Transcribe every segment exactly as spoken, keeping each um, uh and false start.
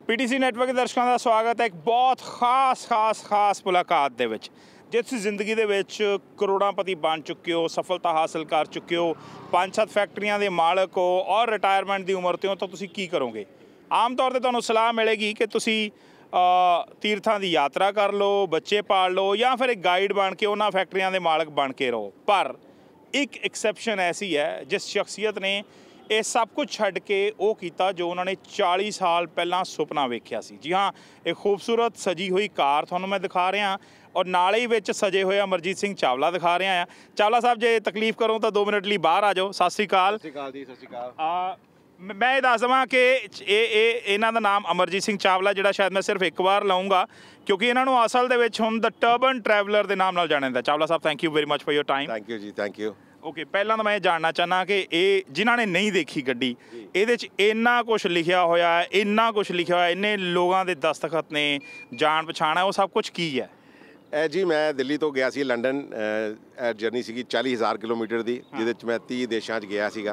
PTC network दर्शकों का स्वागत है एक बहुत खास खास खास मुलाकात दे विच जे तुसीं जिंदगी दे विच करोड़ांपति बन चुके हो, सफलता हासिल कर चुके हो, पांच सत्त फैक्ट्रियां दे मालक हो और रिटायरमेंट की उम्र ते हो, तो तुसीं की करोगे? आम तौर पर तुहानूं सलाह मिलेगी कि तुसीं तीर्थां की यात्रा कर लो, बच्चे पाल लो या फिर एक गाइड बन के उन्हां फैक्ट्रियां दे मालक बन के रहो। पर एक एक्सैप्शन ऐसी है जिस शख्सियत ने ये सब कुछ छड्ड के वो कीता जो उन्होंने चालीस साल पहला सुपना वेख्या सी। जी हाँ, एक खूबसूरत सजी हुई कार तुहानूं मैं दिखा रहा और नाले विच सजे हुए अमरजीत सिंह चावला दिखा रहा है। चावला साहब जे तकलीफ करो तो दो मिनट लिए बाहर आ जाओ। सत श्री अकाल। सत श्री अकाल जी। सत श्री अकाल। मैं ये दस देवां कि इन्हां दा नाम अमरजीत सिंह चावला जिहड़ा शायद मैं सिर्फ एक बार लाऊंगा क्योंकि इन्हों असल दे विच हुण द टर्बन ट्रैवलर के नाम नाल जाणिया जांदा। चावला साहब thank you very much for your time. Thank you जी। Thank you. ओके, पहला तो मैं जानना चाहना कि ये जिन्हों ने नहीं देखी गड्डी ये इन्ना कुछ लिखा होया है, इन्ना कुछ लिखा होया, इन्ने लोगों के दस्तखत ने, जान पछाण है, वो सब कुछ की है? ए जी मैं दिल्ली तो गया सी लंडन, जर्नी सी चाली हज़ार किलोमीटर की जिद मैं तीह देशों गया सीगा।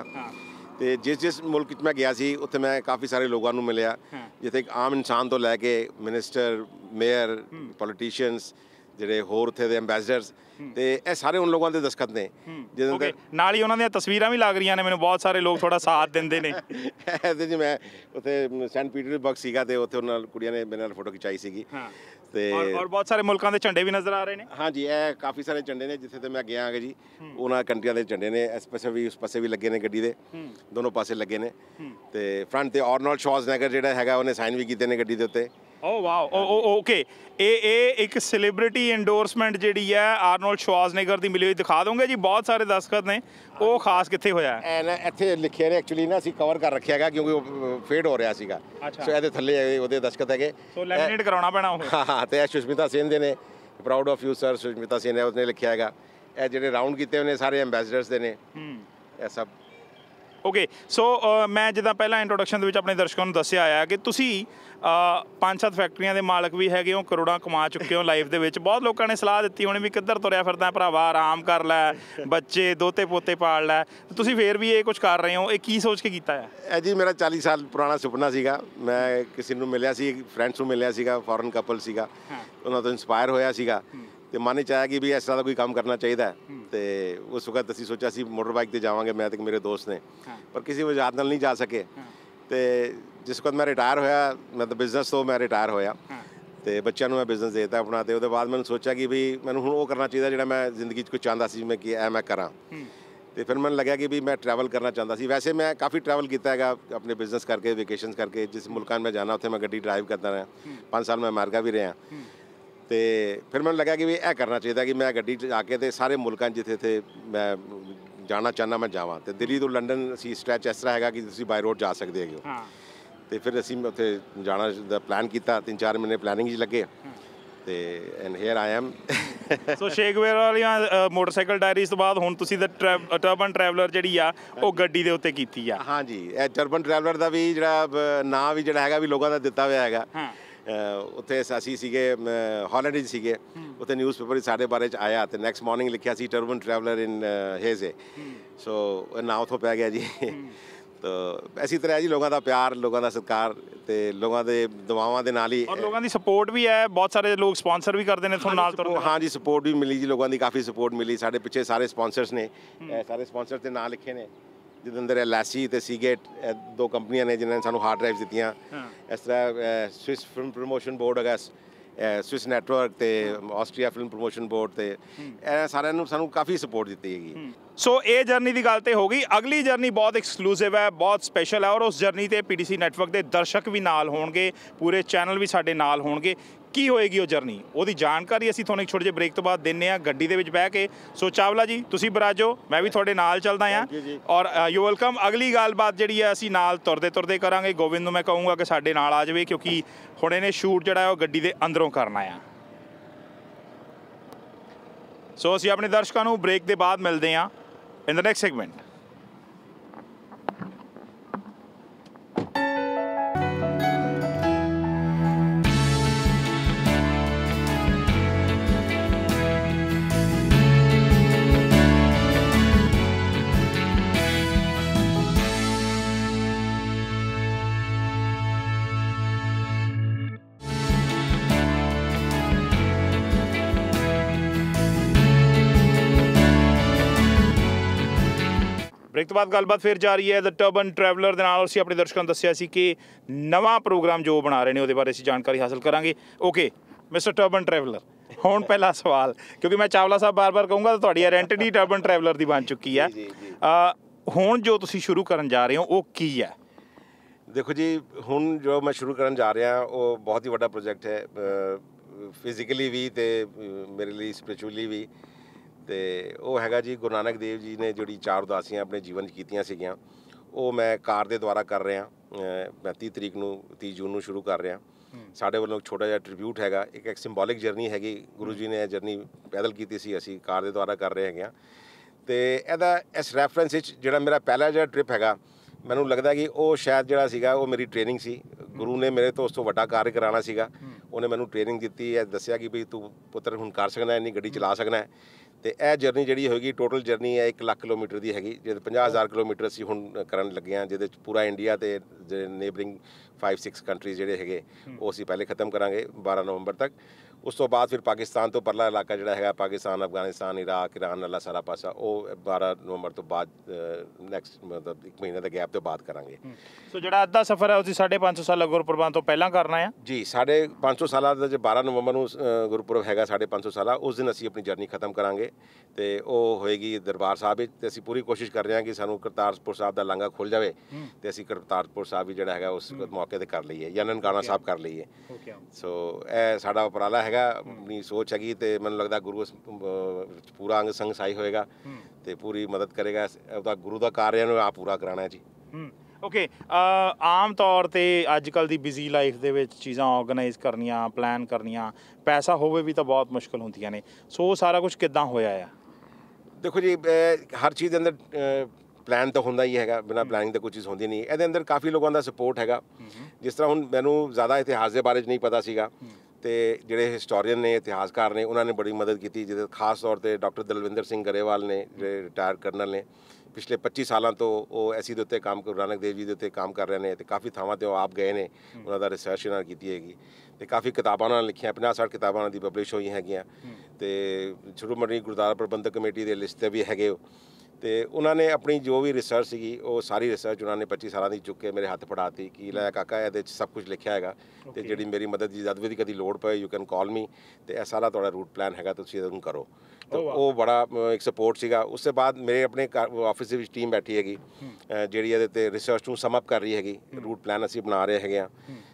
तो जिस जिस मुल्क मैं गया सी उत्थे मैं काफ़ी सारे लोगों को मिलया जिथे एक आम इंसान तो लैके मिनिस्टर, मेयर, पॉलिटिशियंस ਜਿਹੜੇ ਹੋਰ ਉੱਥੇ ਦੇ ਐਂਬੈਸਡਰਸ ਤੇ ਇਹ ਸਾਰੇ ਉਹਨਾਂ ਲੋਕਾਂ ਦੇ ਦਸਤਖਤ ਨੇ ਜਿਹਦੇ ਅੰਦਰ ਨਾਲ ਹੀ ਉਹਨਾਂ ਦੀਆਂ ਤਸਵੀਰਾਂ ਵੀ ਲੱਗ ਰਹੀਆਂ ਨੇ। ਮੈਨੂੰ ਬਹੁਤ ਸਾਰੇ ਲੋਕ ਥੋੜਾ ਸਾਥ ਦਿੰਦੇ ਨੇ। ਇਹਦੇ 'ਚ ਮੈਂ ਉੱਥੇ ਸੈਂਟ ਪੀਟਰਸਬਰਗ ਸੀਗਾ ਤੇ ਉੱਥੇ ਉਹਨਾਂ ਨਾਲ ਕੁੜੀਆਂ ਨੇ ਮੇਰੇ ਨਾਲ ਫੋਟੋ ਖਿਚਾਈ ਸੀਗੀ ਤੇ ਔਰ ਬਹੁਤ ਸਾਰੇ ਮੁਲਕਾਂ ਦੇ ਝੰਡੇ ਵੀ ਨਜ਼ਰ ਆ ਰਹੇ ਨੇ। ਹਾਂਜੀ, ਇਹ ਕਾਫੀ ਸਾਰੇ ਝੰਡੇ ਨੇ ਜਿੱਥੇ ਤੇ ਮੈਂ ਗਿਆ ਹਾਂ ਜੀ, ਉਹਨਾਂ ਕੰਟਰੀਆਂ ਦੇ ਝੰਡੇ ਨੇ। ਇਸ ਪਾਸੇ ਵੀ ਉਸ ਪਾਸੇ ਵੀ ਲੱਗੇ ਨੇ, ਗੱਡੀ ਦੇ ਦੋਨੋਂ ਪਾਸੇ ਲੱਗੇ ਨੇ ਤੇ ਫਰੰਟ ਤੇ ਆਰਨੋਲਡ ਸ਼ਵਾਰਜ਼ਨੈਗਰ ਜਿਹੜਾ ਹੈਗਾ ਉਹਨੇ ਸਾਈਨ ਵੀ ਕੀਤੇ ਨੇ ਗੱਡੀ ਦੇ ਉੱਤੇ। ओ वाह, ओके, ये एक सैलीब्रिटी इंडोरसमेंट जी है आर्नोल्ड शवार्ज़नेगर की मिली हुई दिखा दोगे जी? बहुत सारे दस्तखत ने, वो खास कितने होया है? इत्थे लिखे ने एक्चुअली ना, असीं कवर कर रखा है क्योंकि फेड हो रहा सीगा। सो इहदे थल्ले ओहदे दस्तखत है, सो लैमीनेट कराउणा पैना। हाँ हाँ, तो यह सुष्मिता सेन दे ने, proud of you sir Sushmita Sen है, उसने लिखा है। ये जिहड़े राउंड कीते हुए सारे एंबेसडर्स दे ने, ये सब। ओके, सो मैं जिदा पहला इंट्रोडक्शन दे विच अपने दर्शकों को दस्सिया आया कि तुसी पांच सत्त फैक्ट्रियां दे मालक भी हैगे हो, करोड़ां कमा चुके हो लाइफ दे विच। बहुत लोगों ने सलाह दी होनी भी किधर तुरया फिरदा भरावा, आराम कर लै, बच्चे दोते पोते पाल लै, तुसी फिर भी ये कुछ कर रहे हो, ये की सोच के कीता है? ए जी मेरा चालीस साल पुराना सुपना सीगा। मैं किसी नूं मिलिया सी, फ्रेंड्स नूं मिलिया सीगा, फॉरन कपल सीगा, उन्हां तो इंस्पायर होया सीगा ਤੇ ਮਨ ਚ ਆਇਆ ਕਿ ਵੀ ਇਸ ਤਰ੍ਹਾਂ ਦਾ ਕੋਈ ਕੰਮ ਕਰਨਾ ਚਾਹੀਦਾ ਹੈ। ਤੇ ਉਸ ਵਕਤ ਅਸੀਂ ਸੋਚਿਆ ਸੀ ਮੋਟਰ ਬਾਈਕ ਤੇ ਜਾਵਾਂਗੇ ਮੈਂ ਤੇ ਮੇਰੇ ਦੋਸਤ ਨੇ, ਪਰ ਕਿਸੇ ਵਜ੍ਹਾ ਨਾਲ ਨਹੀਂ ਜਾ ਸਕੇ। ਤੇ ਜਿਸ ਵਕਤ ਮੈਂ ਰਿਟਾਇਰ ਹੋਇਆ, ਮੈਂ ਤਾਂ ਬਿਜ਼ਨਸ ਤੋਂ ਮੈਂ ਰਿਟਾਇਰ ਹੋਇਆ ਤੇ ਬੱਚਿਆਂ ਨੂੰ ਮੈਂ ਬਿਜ਼ਨਸ ਦੇ ਦਿੱਤਾ ਆਪਣਾ। ਤੇ ਉਹਦੇ ਬਾਅਦ ਮੈਨੂੰ ਸੋਚਿਆ ਕਿ ਵੀ ਮੈਨੂੰ ਹੁਣ ਉਹ ਕਰਨਾ ਚਾਹੀਦਾ ਜਿਹੜਾ ਮੈਂ ਜ਼ਿੰਦਗੀ 'ਚ ਕੁਝ ਚਾਹੁੰਦਾ ਸੀ ਮੈਂ ਕਿ ਇਹ ਮੈਂ ਕਰਾਂ। ਤੇ ਫਿਰ ਮੈਨੂੰ ਲੱਗਿਆ ਕਿ ਵੀ ਮੈਂ ਟਰੈਵਲ ਕਰਨਾ ਚਾਹੁੰਦਾ ਸੀ। ਵੈਸੇ ਮੈਂ ਕਾਫੀ ਟਰੈਵਲ ਕੀਤਾ ਹੈਗਾ ਆਪਣੇ ਬਿਜ਼ਨਸ ਕਰਕੇ, ਵੇਕੇਸ਼ਨਸ ਕਰਕੇ। ਜਿਸ ਮੁਲਕਾਂ ਮੈਂ ਜਾਣਾ ਉੱਥੇ ਮੈਂ ਗੱਡੀ ਡਰਾਈਵ ਕਰਦਾ ਰਿਹਾ। ਪੰਜ ਸਾਲ ਮੈਂ ਅਮਰੀਕਾ ਵੀ ਰਿਹਾ। तो फिर मैंने लगा कि भी यह करना चाहिए कि मैं गड्डी जाके तो सारे मुल्कों जिथे थे मैं जाना चाहना मैं जावां। तो दिल्ली तो लंडन असी स्ट्रैच इस तरह है कि तुसीं बाय रोड जा सकते हो। तो फिर असी उत्थे जाना दा प्लान किया, तीन चार महीने प्लानिंग च लगे तो and here I am. So शेखवेयर वालियां मोटरसाइकिल डायरीज तो बाद हुण तुसीं द टर्बन ट्रैवलर जिहड़ी आ वो गड्डी दे उत्ते कीती आ। हाँ जी, यह टर्बन ट्रैवलर का भी जिहड़ा नाम भी जिहड़ा हैगा भी लोगों का दिता होया हैगा। ਉੱਥੇ ਅਸੀਂ ਸੀਗੇ ਹਾਲੈਂਡ 'ਚ ਸੀਗੇ, ਉੱਥੇ ਨਿਊਜ਼ਪੇਪਰ 'ਚ ਸਾਡੇ ਬਾਰੇ 'ਚ ਆਇਆ ਤੇ ਨੈਕਸਟ ਮਾਰਨਿੰਗ ਲਿਖਿਆ ਸੀ ਟਰਬਨ ਟਰੈਵਲਰ ਇਨ ਹੇਜ਼ੇ। ਸੋ ਨਾਂ ਉੱਥੋਂ ਪੈ ਗਿਆ ਜੀ। तो इसी तरह जी लोगों का प्यार, लोगों का सत्कार ते लोगों के दुआवां दे नाल ही और लोगों की सपोर्ट भी है। बहुत सारे लोग स्पॉन्सर भी करते हैं थोड़ा नाल तुर। हाँ जी, सपोर्ट भी मिली जी, लोगों की काफ़ी सपोर्ट मिली। साढ़े पिछे सारे स्पॉन्सर्स ने, सारे स्पॉन्सर के नाम लिखे ने जिहदे अंदर लैसी ते सीगेट दो कंपनियां ने जिन्होंने सानू हार्ड ड्राइव्स दित्तियां। इस तरह स्विस फिल्म प्रमोशन बोर्ड है, स्विस नैटवर्क ते आस्ट्रेलिया फिल्म प्रमोशन बोर्ड ते सारे सानू काफ़ी सपोर्ट दी हैगी। सो ये जर्नी की गल तो हो गई। अगली जर्नी बहुत एक्सक्लूसिव है, बहुत स्पैशल है और उस जर्नी ते पीटीसी नैटवर्क के दर्शक भी नाल होणगे, पूरे चैनल भी साडे नाल होणगे। की होएगी वो जर्नी, वो जानकारी असीं तुहानूं एक छोटे जिहे ब्रेक तो बाद दिंदे आ गड्डी दे विच बैठ के। सो चावला जी तुसीं बराजो, मैं भी तुहाडे नाल चलदा आ और यू वेलकम। अगली गलबात जिहड़ी है असीं नाल तुरदे तुरदे करांगे। गोविंद नूं मैं कहूँगा कि साडे नाल आ जावे क्योंकि हुण इहने शूट जिहड़ा है वो गड्डी दे अंदरों करना आ। सो असीं अपने दर्शकां नूं ब्रेक दे बाद मिलदे आ in the next segment. Break ਤੋਂ ਬਾਅਦ ਗੱਲਬਾਤ ਫਿਰ ਜਾਰੀ ਹੈ। ਦ ਟਰਬਨ ਟਰੈਵਲਰ ਦੇ ਨਾਲ ਅਸੀਂ ਆਪਣੇ ਦਰਸ਼ਕਾਂ ਨੂੰ ਦੱਸਿਆ ਸੀ ਕਿ ਨਵਾਂ ਪ੍ਰੋਗਰਾਮ ਜੋ ਬਣਾ ਰਹੇ ਨੇ ਉਹਦੇ ਬਾਰੇ ਅਸੀਂ ਜਾਣਕਾਰੀ ਹਾਸਲ ਕਰਾਂਗੇ। ਓਕੇ ਮਿਸਟਰ ਟਰਬਨ ਟਰੈਵਲਰ, ਹੁਣ ਪਹਿਲਾ ਸਵਾਲ, ਕਿਉਂਕਿ ਮੈਂ ਚਾਵਲਾ ਸਾਹਿਬ ਬਾਰ-ਬਾਰ ਕਹੂੰਗਾ ਤਾਂ ਤੁਹਾਡੀ ਆਇਡੈਂਟੀਟੀ ਟਰਬਨ ਟਰੈਵਲਰ ਦੀ ਬਣ ਚੁੱਕੀ ਹੈ। ਹੁਣ ਜੋ ਤੁਸੀਂ ਸ਼ੁਰੂ ਕਰਨ ਜਾ ਰਹੇ ਹੋ ਉਹ ਕੀ ਹੈ? ਦੇਖੋ ਜੀ, ਹੁਣ ਜੋ ਮੈਂ ਸ਼ੁਰੂ ਕਰਨ ਜਾ ਰਿਹਾ ਉਹ ਬਹੁਤ ਹੀ ਵੱਡਾ ਪ੍ਰੋਜੈਕਟ ਹੈ, ਫਿਜ਼ੀਕਲੀ ਵੀ ਅਤੇ ਮੇਰੇ ਲਈ ਸਪਿਰਿਚੁਅਲੀ ਵੀ। ਅਤੇ ਉਹ ਹੈਗਾ ਜੀ ਗੁਰੂ ਨਾਨਕ ਦੇਵ ਜੀ ਨੇ ਜਿਹੜੀ ਚਾਰ ਉਦਾਸੀਆਂ ਆਪਣੇ ਜੀਵਨ 'ਚ ਕੀਤੀਆਂ ਸੀਗੀਆਂ, ਉਹ ਮੈਂ ਕਾਰ ਦੇ ਦੁਆਰਾ ਕਰ ਰਿਹਾ। ਮੈਂ ਤੀਹ ਤਰੀਕ ਨੂੰ ਤੀਹ ਜੂਨ ਨੂੰ ਸ਼ੁਰੂ ਕਰ ਰਿਹਾ। ਸਾਡੇ ਵੱਲੋਂ ਛੋਟਾ ਜਿਹਾ ਟ੍ਰਿਬਿਊਟ ਹੈਗਾ, ਇੱਕ ਇੱਕ ਸਿੰਬੋਲਿਕ ਜਰਨੀ ਹੈਗੀ। ਗੁਰੂ ਜੀ ਨੇ ਇਹ ਜਰਨੀ ਪੈਦਲ ਕੀਤੀ ਸੀ, ਅਸੀਂ ਕਾਰ ਦੇ ਦੁਆਰਾ ਕਰ ਰਹੇ ਹੈਗੇ ਹਾਂ। ਅਤੇ ਇਹਦਾ ਇਸ ਰੈਫਰੈਂਸ ਵਿੱਚ ਜਿਹੜਾ ਮੇਰਾ ਪਹਿਲਾ ਜਿਹੜਾ ਟ੍ਰਿਪ ਹੈਗਾ, ਮੈਨੂੰ ਲੱਗਦਾ ਕਿ ਉਹ ਸ਼ਾਇਦ ਜਿਹੜਾ ਸੀਗਾ ਉਹ ਮੇਰੀ ਟ੍ਰੇਨਿੰਗ ਸੀ। ਗੁਰੂ ਨੇ ਮੇਰੇ ਤੋਂ ਉਸ ਤੋਂ ਵੱਡਾ ਕਾਰਜ ਕਰਾਉਣਾ ਸੀਗਾ। ਉਹਨੇ ਮੈਨੂੰ ਟ੍ਰੇਨਿੰਗ ਦਿੱਤੀ, ਇਹ ਦੱਸਿਆ ਕਿ ਵੀ ਤੂੰ ਪੁੱਤਰ ਹੁਣ ਕਰ ਸਕਣਾ, ਇੰਨੀ ਗੱਡੀ ਚਲਾ ਸਕਣਾ। ਅਤੇ ਇਹ ਜਰਨੀ ਜਿਹੜੀ ਹੋਏਗੀ, ਟੋਟਲ ਜਰਨੀ ਹੈ ਇੱਕ ਲੱਖ ਕਿਲੋਮੀਟਰ ਦੀ ਹੈਗੀ, ਜਿਹਦੇ ਪੰਜਾਹ ਹਜ਼ਾਰ ਕਿਲੋਮੀਟਰ ਅਸੀਂ ਹੁਣ ਕਰਨ ਲੱਗੇ ਹਾਂ, ਜਿਹਦੇ 'ਚ ਪੂਰਾ ਇੰਡੀਆ ਅਤੇ ਜਿਹੜੇ ਨੇਬਰਿੰਗ ਫਾਈਵ ਸਿਕਸ ਕੰਟਰੀਜ਼ ਜਿਹੜੇ ਹੈਗੇ ਉਹ ਅਸੀਂ ਪਹਿਲੇ ਖਤਮ ਕਰਾਂਗੇ ਬਾਰਾਂ ਨਵੰਬਰ ਤੱਕ। ਉਸ ਤੋਂ ਬਾਅਦ ਫਿਰ ਪਾਕਿਸਤਾਨ ਤੋਂ ਪਰਲਾ ਇਲਾਕਾ ਜਿਹੜਾ ਹੈਗਾ, ਪਾਕਿਸਤਾਨ, ਅਫਗਾਨਿਸਤਾਨ, ਇਰਾਕ, ਇਰਾਨ ਵਾਲਾ ਸਾਰਾ ਪਾਸਾ, ਉਹ ਬਾਰਾਂ ਨਵੰਬਰ ਤੋਂ ਬਾਅਦ ਨੈਕਸਟ ਮਤਲਬ ਇੱਕ ਮਹੀਨੇ ਦੇ ਗੈਪ ਤੋਂ ਬਾਅਦ ਕਰਾਂਗੇ। ਸੋ ਜਿਹੜਾ ਅੱਧਾ ਸਫ਼ਰ ਹੈ ਉਹ ਸਾਢੇ ਪੰਜ ਸੌ ਸਾਲਾ ਗੁਰਪੁਰਬਾਂ ਤੋਂ ਪਹਿਲਾਂ ਕਰਨਾ ਹੈ ਜੀ। ਸਾਢੇ ਪੰਜ ਸੌ ਸਾਲਾਂ ਦਾ ਜੇ ਬਾਰਾਂ ਨਵੰਬਰ ਨੂੰ ਗੁਰਪੁਰਬ ਹੈਗਾ, ਸਾਢੇ ਪੰਜ ਸੌ ਸਾਲਾ, ਉਸ ਦਿਨ ਅਸੀਂ ਆਪਣੀ ਜਰਨੀ ਖਤਮ ਕਰਾਂਗੇ ਅਤੇ ਉਹ ਹੋਏਗੀ ਦਰਬਾਰ ਸਾਹਿਬ ਵਿੱਚ। ਅਤੇ ਅਸੀਂ ਪੂਰੀ ਕੋਸ਼ਿਸ਼ ਕਰ ਰਹੇ ਹਾਂ ਕਿ ਸਾਨੂੰ ਕਰਤਾਰਪੁਰ ਸਾਹਿਬ ਦਾ ਲਾਂਘਾ ਖੁੱਲ੍ਹ ਜਾਵੇ ਅਤੇ ਅਸੀਂ ਕਰਤਾਰਪੁਰ ਸਾਹਿਬ ਵੀ ਜਿਹੜਾ ਹੈਗਾ ਉਸ ਮੌਕੇ 'ਤੇ ਕਰ ਲਈਏ, ਜਾਂ ਨਨਕਾਣਾ ਸਾਹਿਬ ਕਰ ਲਈਏ। ਸੋ ਇਹ ਸਾਡਾ ਉਪਰਾਲਾ ਹੈਗਾ, ਆਪਣੀ ਸੋਚ ਹੈਗੀ, ਅਤੇ ਮੈਨੂੰ ਲੱਗਦਾ ਗੁਰੂ ਪੂਰਾ ਅੰਗ ਸੰਗ ਸਹਾਈ ਹੋਏਗਾ ਅਤੇ ਪੂਰੀ ਮਦਦ ਕਰੇਗਾ। ਉਹਦਾ ਗੁਰੂ ਦਾ ਕਾਰਿਆਂ ਨੂੰ ਆਪ ਪੂਰਾ ਕਰਾਉਣਾ ਜੀ। ਓਕੇ, ਆਮ ਤੌਰ 'ਤੇ ਅੱਜ ਕੱਲ੍ਹ ਦੀ ਬਿਜ਼ੀ ਲਾਈਫ ਦੇ ਵਿੱਚ ਚੀਜ਼ਾਂ ਔਰਗਨਾਈਜ਼ ਕਰਨੀਆਂ, ਪਲਾਨ ਕਰਨੀਆਂ, ਪੈਸਾ ਹੋਵੇ ਵੀ ਤਾਂ ਬਹੁਤ ਮੁਸ਼ਕਿਲ ਹੁੰਦੀਆਂ ਨੇ। ਸੋ ਸਾਰਾ ਕੁਛ ਕਿੱਦਾਂ ਹੋਇਆ ਆ? ਦੇਖੋ ਜੀ, ਹਰ ਚੀਜ਼ ਦੇ ਅੰਦਰ ਪਲਾਨ ਤਾਂ ਹੁੰਦਾ ਹੀ ਹੈਗਾ, ਬਿਨਾਂ ਪਲਾਨਿੰਗ ਤਾਂ ਕੋਈ ਚੀਜ਼ ਹੁੰਦੀ ਨਹੀਂ। ਇਹਦੇ ਅੰਦਰ ਕਾਫੀ ਲੋਕਾਂ ਦਾ ਸਪੋਰਟ ਹੈਗਾ। ਜਿਸ ਤਰ੍ਹਾਂ ਹੁਣ ਮੈਨੂੰ ਜ਼ਿਆਦਾ ਇਤਿਹਾਸ ਦੇ ਬਾਰੇ 'ਚ ਨਹੀਂ ਪਤਾ ਸੀਗਾ, ਅਤੇ ਜਿਹੜੇ ਹਿਸਟੋਰੀਅਨ ਨੇ, ਇਤਿਹਾਸਕਾਰ ਨੇ, ਉਹਨਾਂ ਨੇ ਬੜੀ ਮਦਦ ਕੀਤੀ। ਜਿਹਦੇ ਖਾਸ ਤੌਰ 'ਤੇ ਡਾਕਟਰ ਦਲਵਿੰਦਰ ਸਿੰਘ ਗਰੇਵਾਲ ਨੇ, ਜਿਹੜੇ ਰਿਟਾਇਰ ਕਰਨਲ ਨੇ, ਪਿਛਲੇ ਪੱਚੀ ਸਾਲਾਂ ਤੋਂ ਉਹ ਐਸੀ ਦੇ ਉੱਤੇ ਕੰਮ, ਗੁਰੂ ਨਾਨਕ ਦੇਵ ਜੀ ਦੇ ਉੱਤੇ ਕੰਮ ਕਰ ਰਹੇ ਨੇ, ਅਤੇ ਕਾਫੀ ਥਾਵਾਂ 'ਤੇ ਉਹ ਆਪ ਗਏ ਨੇ, ਉਹਨਾਂ ਦਾ ਰਿਸਰਚ ਇਹਨਾਂ ਨੇ ਕੀਤੀ ਹੈਗੀ, ਅਤੇ ਕਾਫੀ ਕਿਤਾਬਾਂ ਉਹਨਾਂ ਨੇ ਲਿਖੀਆਂ, ਪੰਜਾਹ ਸੱਠ ਕਿਤਾਬਾਂ ਉਹਨਾਂ ਦੀ ਪਬਲਿਸ਼ ਹੋਈਆਂ ਹੈਗੀਆਂ। ਅਤੇ ਸ਼੍ਰੋਮਣੀ ਗੁਰਦੁਆਰਾ ਪ੍ਰਬੰਧਕ ਕਮੇਟੀ ਦੇ ਲਿਸਟ 'ਤੇ ਵੀ ਹੈਗੇ ਉਹ। ਅਤੇ ਉਹਨਾਂ ਨੇ ਆਪਣੀ ਜੋ ਵੀ ਰਿਸਰਚ ਸੀਗੀ, ਉਹ ਸਾਰੀ ਰਿਸਰਚ ਉਹਨਾਂ ਨੇ ਪੱਚੀ ਸਾਲਾਂ ਦੀ ਚੁੱਕ ਕੇ ਮੇਰੇ ਹੱਥ ਫੜਾਤੀ ਕਿ ਲੈ ਕਾਕਾ, ਇਹਦੇ 'ਚ ਸਭ ਕੁਝ ਲਿਖਿਆ ਹੈਗਾ, ਅਤੇ ਜਿਹੜੀ ਮੇਰੀ ਮਦਦ ਦੀ ਜਦ ਵੀ ਕਦੀ ਲੋੜ ਪਏ, ਯੂ ਕੈਨ ਕਾਲ ਮੀ, ਅਤੇ ਇਹ ਸਾਰਾ ਤੁਹਾਡਾ ਰੂਟ ਪਲਾਨ ਹੈਗਾ, ਤੁਸੀਂ ਇਹਨੂੰ ਕਰੋ। ਤਾਂ ਉਹ ਬੜਾ ਇੱਕ ਸਪੋਰਟ ਸੀਗਾ। ਉਸ ਤੋਂ ਬਾਅਦ ਮੇਰੇ ਆਪਣੇ ਆਫਿਸ ਦੇ ਵਿੱਚ ਟੀਮ ਬੈਠੀ ਹੈਗੀ, ਜਿਹੜੀ ਇਹਦੇ 'ਤੇ ਰਿਸਰਚ ਨੂੰ ਸਮ ਅਪ ਕਰ ਰਹੀ ਹੈਗੀ, ਰੂਟ ਪਲਾਨ ਅਸੀਂ ਬਣਾ ਰਹੇ ਹੈਗੇ ਹਾਂ।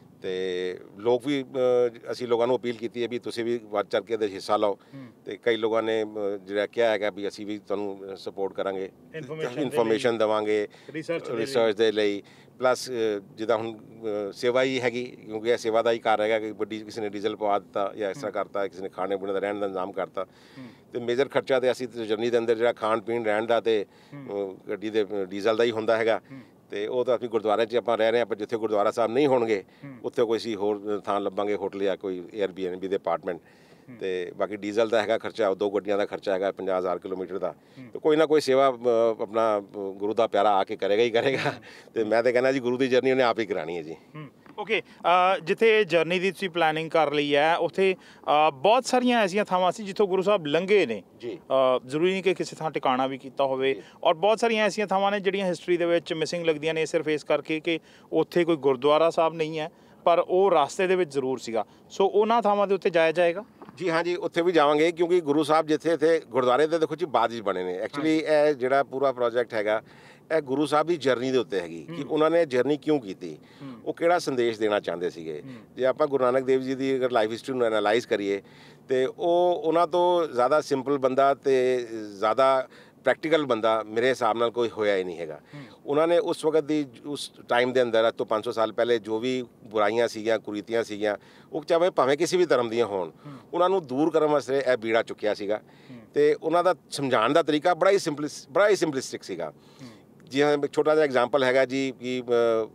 ਅਤੇ ਲੋਕ ਵੀ, ਅਸੀਂ ਲੋਕਾਂ ਨੂੰ ਅਪੀਲ ਕੀਤੀ ਹੈ ਵੀ ਤੁਸੀਂ ਵੀ ਵੱਧ ਚੜ੍ਹ ਕੇ ਇਹਦੇ 'ਚ ਹਿੱਸਾ ਲਓ, ਅਤੇ ਕਈ ਲੋਕਾਂ ਨੇ ਜਿਹੜਾ ਕਿਹਾ ਹੈਗਾ ਵੀ ਅਸੀਂ ਵੀ ਤੁਹਾਨੂੰ ਸਪੋਰਟ ਕਰਾਂਗੇ, ਇਨਫੋਰਮੇਸ਼ਨ ਦੇਵਾਂਗੇ ਰਿਸਰਚ ਦੇ ਲਈ। ਪਲੱਸ ਜਿੱਦਾਂ ਹੁਣ ਸੇਵਾ ਹੀ ਹੈਗੀ, ਕਿਉਂਕਿ ਇਹ ਸੇਵਾ ਦਾ ਹੀ ਘਰ ਹੈਗਾ ਕਿ ਵੱਡੀ ਕਿਸੇ ਨੇ ਡੀਜ਼ਲ ਪਵਾ ਦਿੱਤਾ ਜਾਂ ਇਸ ਤਰ੍ਹਾਂ ਕਰਤਾ, ਕਿਸੇ ਨੇ ਖਾਣੇ ਪੀਣੇ ਦਾ ਰਹਿਣ ਦਾ ਇੰਤਜ਼ਾਮ ਕਰਤਾ, ਅਤੇ ਮੇਜਰ ਖਰਚਾ ਤਾਂ ਅਸੀਂ ਜਰਨੀ ਦੇ ਅੰਦਰ ਜਿਹੜਾ ਖਾਣ ਪੀਣ ਰਹਿਣ ਦਾ ਅਤੇ ਗੱਡੀ ਦੇ ਡੀਜ਼ਲ ਦਾ ਹੀ ਹੁੰਦਾ ਹੈਗਾ। ਅਤੇ ਉਹ ਤਾਂ ਅਸੀਂ ਗੁਰਦੁਆਰੇ 'ਚ ਆਪਾਂ ਰਹਿ ਰਹੇ ਹਾਂ, ਪਰ ਜਿੱਥੇ ਗੁਰਦੁਆਰਾ ਸਾਹਿਬ ਨਹੀਂ ਹੋਣਗੇ ਉੱਥੇ ਕੋਈ ਅਸੀਂ ਹੋਰ ਥਾਂ ਲੱਭਾਂਗੇ, ਹੋਟਲ ਜਾਂ ਕੋਈ ਏਅਰ ਬੀ ਐਨ ਬੀ ਦੇ ਅਪਾਰਟਮੈਂਟ। ਅਤੇ ਬਾਕੀ ਡੀਜ਼ਲ ਦਾ ਹੈਗਾ ਖਰਚਾ, ਦੋ ਗੱਡੀਆਂ ਦਾ ਖਰਚਾ ਹੈਗਾ ਪੰਜਾਹ ਹਜ਼ਾਰ ਕਿਲੋਮੀਟਰ ਦਾ। ਅਤੇ ਕੋਈ ਨਾ ਕੋਈ ਸੇਵਾ ਆਪਣਾ ਗੁਰੂ ਦਾ ਪਿਆਰਾ ਆ ਕੇ ਕਰੇਗਾ ਹੀ ਕਰੇਗਾ। ਅਤੇ ਮੈਂ ਤਾਂ ਕਹਿੰਦਾ ਜੀ, ਗੁਰੂ ਦੀ ਜਰਨੀ ਉਹਨੇ ਆਪ ਹੀ ਕਰਾਉਣੀ ਹੈ ਜੀ। ਓਕੇ, ਜਿੱਥੇ ਜਰਨੀ ਦੀ ਤੁਸੀਂ ਪਲੈਨਿੰਗ ਕਰ ਲਈ ਹੈ, ਉੱਥੇ ਬਹੁਤ ਸਾਰੀਆਂ ਐਸੀਆਂ ਥਾਵਾਂ ਸੀ ਜਿੱਥੋਂ ਗੁਰੂ ਸਾਹਿਬ ਲੰਘੇ ਨੇ ਜੀ। ਜ਼ਰੂਰੀ ਨਹੀਂ ਕਿ ਕਿਸੇ ਥਾਂ ਟਿਕਾਣਾ ਵੀ ਕੀਤਾ ਹੋਵੇ, ਔਰ ਬਹੁਤ ਸਾਰੀਆਂ ਐਸੀਆਂ ਥਾਵਾਂ ਨੇ ਜਿਹੜੀਆਂ ਹਿਸਟਰੀ ਦੇ ਵਿੱਚ ਮਿਸਿੰਗ ਲੱਗਦੀਆਂ ਨੇ, ਸਿਰਫ ਇਸ ਕਰਕੇ ਕਿ ਉੱਥੇ ਕੋਈ ਗੁਰਦੁਆਰਾ ਸਾਹਿਬ ਨਹੀਂ ਹੈ, ਪਰ ਉਹ ਰਾਸਤੇ ਦੇ ਵਿੱਚ ਜ਼ਰੂਰ ਸੀਗਾ। ਸੋ ਉਹਨਾਂ ਥਾਵਾਂ ਦੇ ਉੱਤੇ ਜਾਇਆ ਜਾਏਗਾ ਜੀ। ਹਾਂ ਜੀ, ਉੱਥੇ ਵੀ ਜਾਵਾਂਗੇ, ਕਿਉਂਕਿ ਗੁਰੂ ਸਾਹਿਬ ਜਿੱਥੇ ਇੱਥੇ ਗੁਰਦੁਆਰੇ ਤਾਂ ਦੇਖੋ ਜੀ ਬਾਅਦ 'ਚ ਬਣੇ ਨੇ। ਐਕਚੁਅਲੀ ਇਹ ਜਿਹੜਾ ਪੂਰਾ ਪ੍ਰੋਜੈਕਟ ਹੈਗਾ, ਇਹ ਗੁਰੂ ਸਾਹਿਬ ਦੀ ਜਰਨੀ ਦੇ ਉੱਤੇ ਹੈਗੀ ਕਿ ਉਹਨਾਂ ਨੇ ਜਰਨੀ ਕਿਉਂ ਕੀਤੀ, ਉਹ ਕਿਹੜਾ ਸੰਦੇਸ਼ ਦੇਣਾ ਚਾਹੁੰਦੇ ਸੀਗੇ। ਜੇ ਆਪਾਂ ਗੁਰੂ ਨਾਨਕ ਦੇਵ ਜੀ ਦੀ ਅਗਰ ਲਾਈਫ ਹਿਸਟਰੀ ਨੂੰ ਐਨਾਲਾਈਜ਼ ਕਰੀਏ, ਅਤੇ ਉਹ ਉਹਨਾਂ ਤੋਂ ਜ਼ਿਆਦਾ ਸਿੰਪਲ ਬੰਦਾ ਅਤੇ ਜ਼ਿਆਦਾ ਪ੍ਰੈਕਟੀਕਲ ਬੰਦਾ ਮੇਰੇ ਹਿਸਾਬ ਨਾਲ ਕੋਈ ਹੋਇਆ ਹੀ ਨਹੀਂ ਹੈਗਾ। ਉਹਨਾਂ ਨੇ ਉਸ ਵਕਤ ਦੀ, ਉਸ ਟਾਈਮ ਦੇ ਅੰਦਰ, ਅੱਜ ਤੋਂ ਪੰਜ ਸੌ ਸਾਲ ਪਹਿਲੇ ਜੋ ਵੀ ਬੁਰਾਈਆਂ ਸੀਗੀਆਂ, ਕੁਰੀਤੀਆਂ ਸੀਗੀਆਂ, ਉਹ ਚਾਹੇ ਭਾਵੇਂ ਕਿਸੇ ਵੀ ਧਰਮ ਦੀਆਂ ਹੋਣ, ਉਹਨਾਂ ਨੂੰ ਦੂਰ ਕਰਨ ਵਾਸਤੇ ਇਹ ਬੀੜਾ ਚੁੱਕਿਆ ਸੀਗਾ। ਅਤੇ ਉਹਨਾਂ ਦਾ ਸਮਝਾਉਣ ਦਾ ਤਰੀਕਾ ਬੜਾ ਹੀ ਸਿੰਪਲਿਸ ਬੜਾ ਹੀ ਸਿੰਪਲਿਸਟਿਕ ਸੀਗਾ। ਜੀ ਹਾਂ, ਇੱਕ ਛੋਟਾ ਜਿਹਾ ਐਗਜ਼ਾਮਪਲ ਹੈਗਾ ਜੀ ਕਿ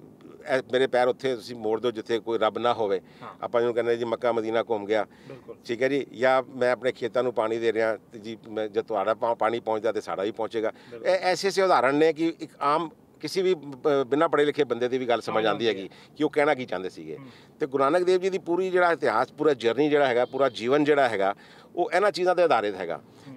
ਮੇਰੇ ਪੈਰ ਉੱਥੇ ਤੁਸੀਂ ਮੋੜ ਦਿਓ ਜਿੱਥੇ ਕੋਈ ਰੱਬ ਨਾ ਹੋਵੇ। ਆਪਾਂ ਜਿਹਨੂੰ ਕਹਿੰਦੇ ਜੀ ਮੱਕਾ ਮਦੀਨਾ ਘੁੰਮ ਗਿਆ, ਠੀਕ ਹੈ ਜੀ। ਜਾਂ ਮੈਂ ਆਪਣੇ ਖੇਤਾਂ ਨੂੰ ਪਾਣੀ ਦੇ ਰਿਹਾ, ਅਤੇ ਜੀ ਮੈਂ ਜਦ ਤੁਹਾਡਾ ਪਾਣੀ ਪਹੁੰਚਦਾ ਤਾਂ ਸਾਡਾ ਵੀ ਪਹੁੰਚੇਗਾ। ਇਹ ਐਸੇ ਐਸੇ ਉਦਾਹਰਣ ਨੇ ਕਿ ਇੱਕ ਆਮ ਕਿਸੇ ਵੀ ਬਿਨਾਂ ਪੜ੍ਹੇ ਲਿਖੇ ਬੰਦੇ ਦੀ ਵੀ ਗੱਲ ਸਮਝ ਆਉਂਦੀ ਹੈਗੀ ਕਿ ਉਹ ਕਹਿਣਾ ਕੀ ਚਾਹੁੰਦੇ ਸੀਗੇ। ਅਤੇ ਗੁਰੂ ਨਾਨਕ ਦੇਵ ਜੀ ਦੀ ਪੂਰੀ ਜਿਹੜਾ ਇਤਿਹਾਸ, ਪੂਰਾ ਜਰਨੀ ਜਿਹੜਾ ਹੈਗਾ, ਪੂਰਾ ਜੀਵਨ ਜਿਹੜਾ ਹੈਗਾ, ਉਹ ਇਹਨਾਂ ਚੀਜ਼ਾਂ 'ਤੇ ਆਧਾਰਿਤ ਹੈਗਾ।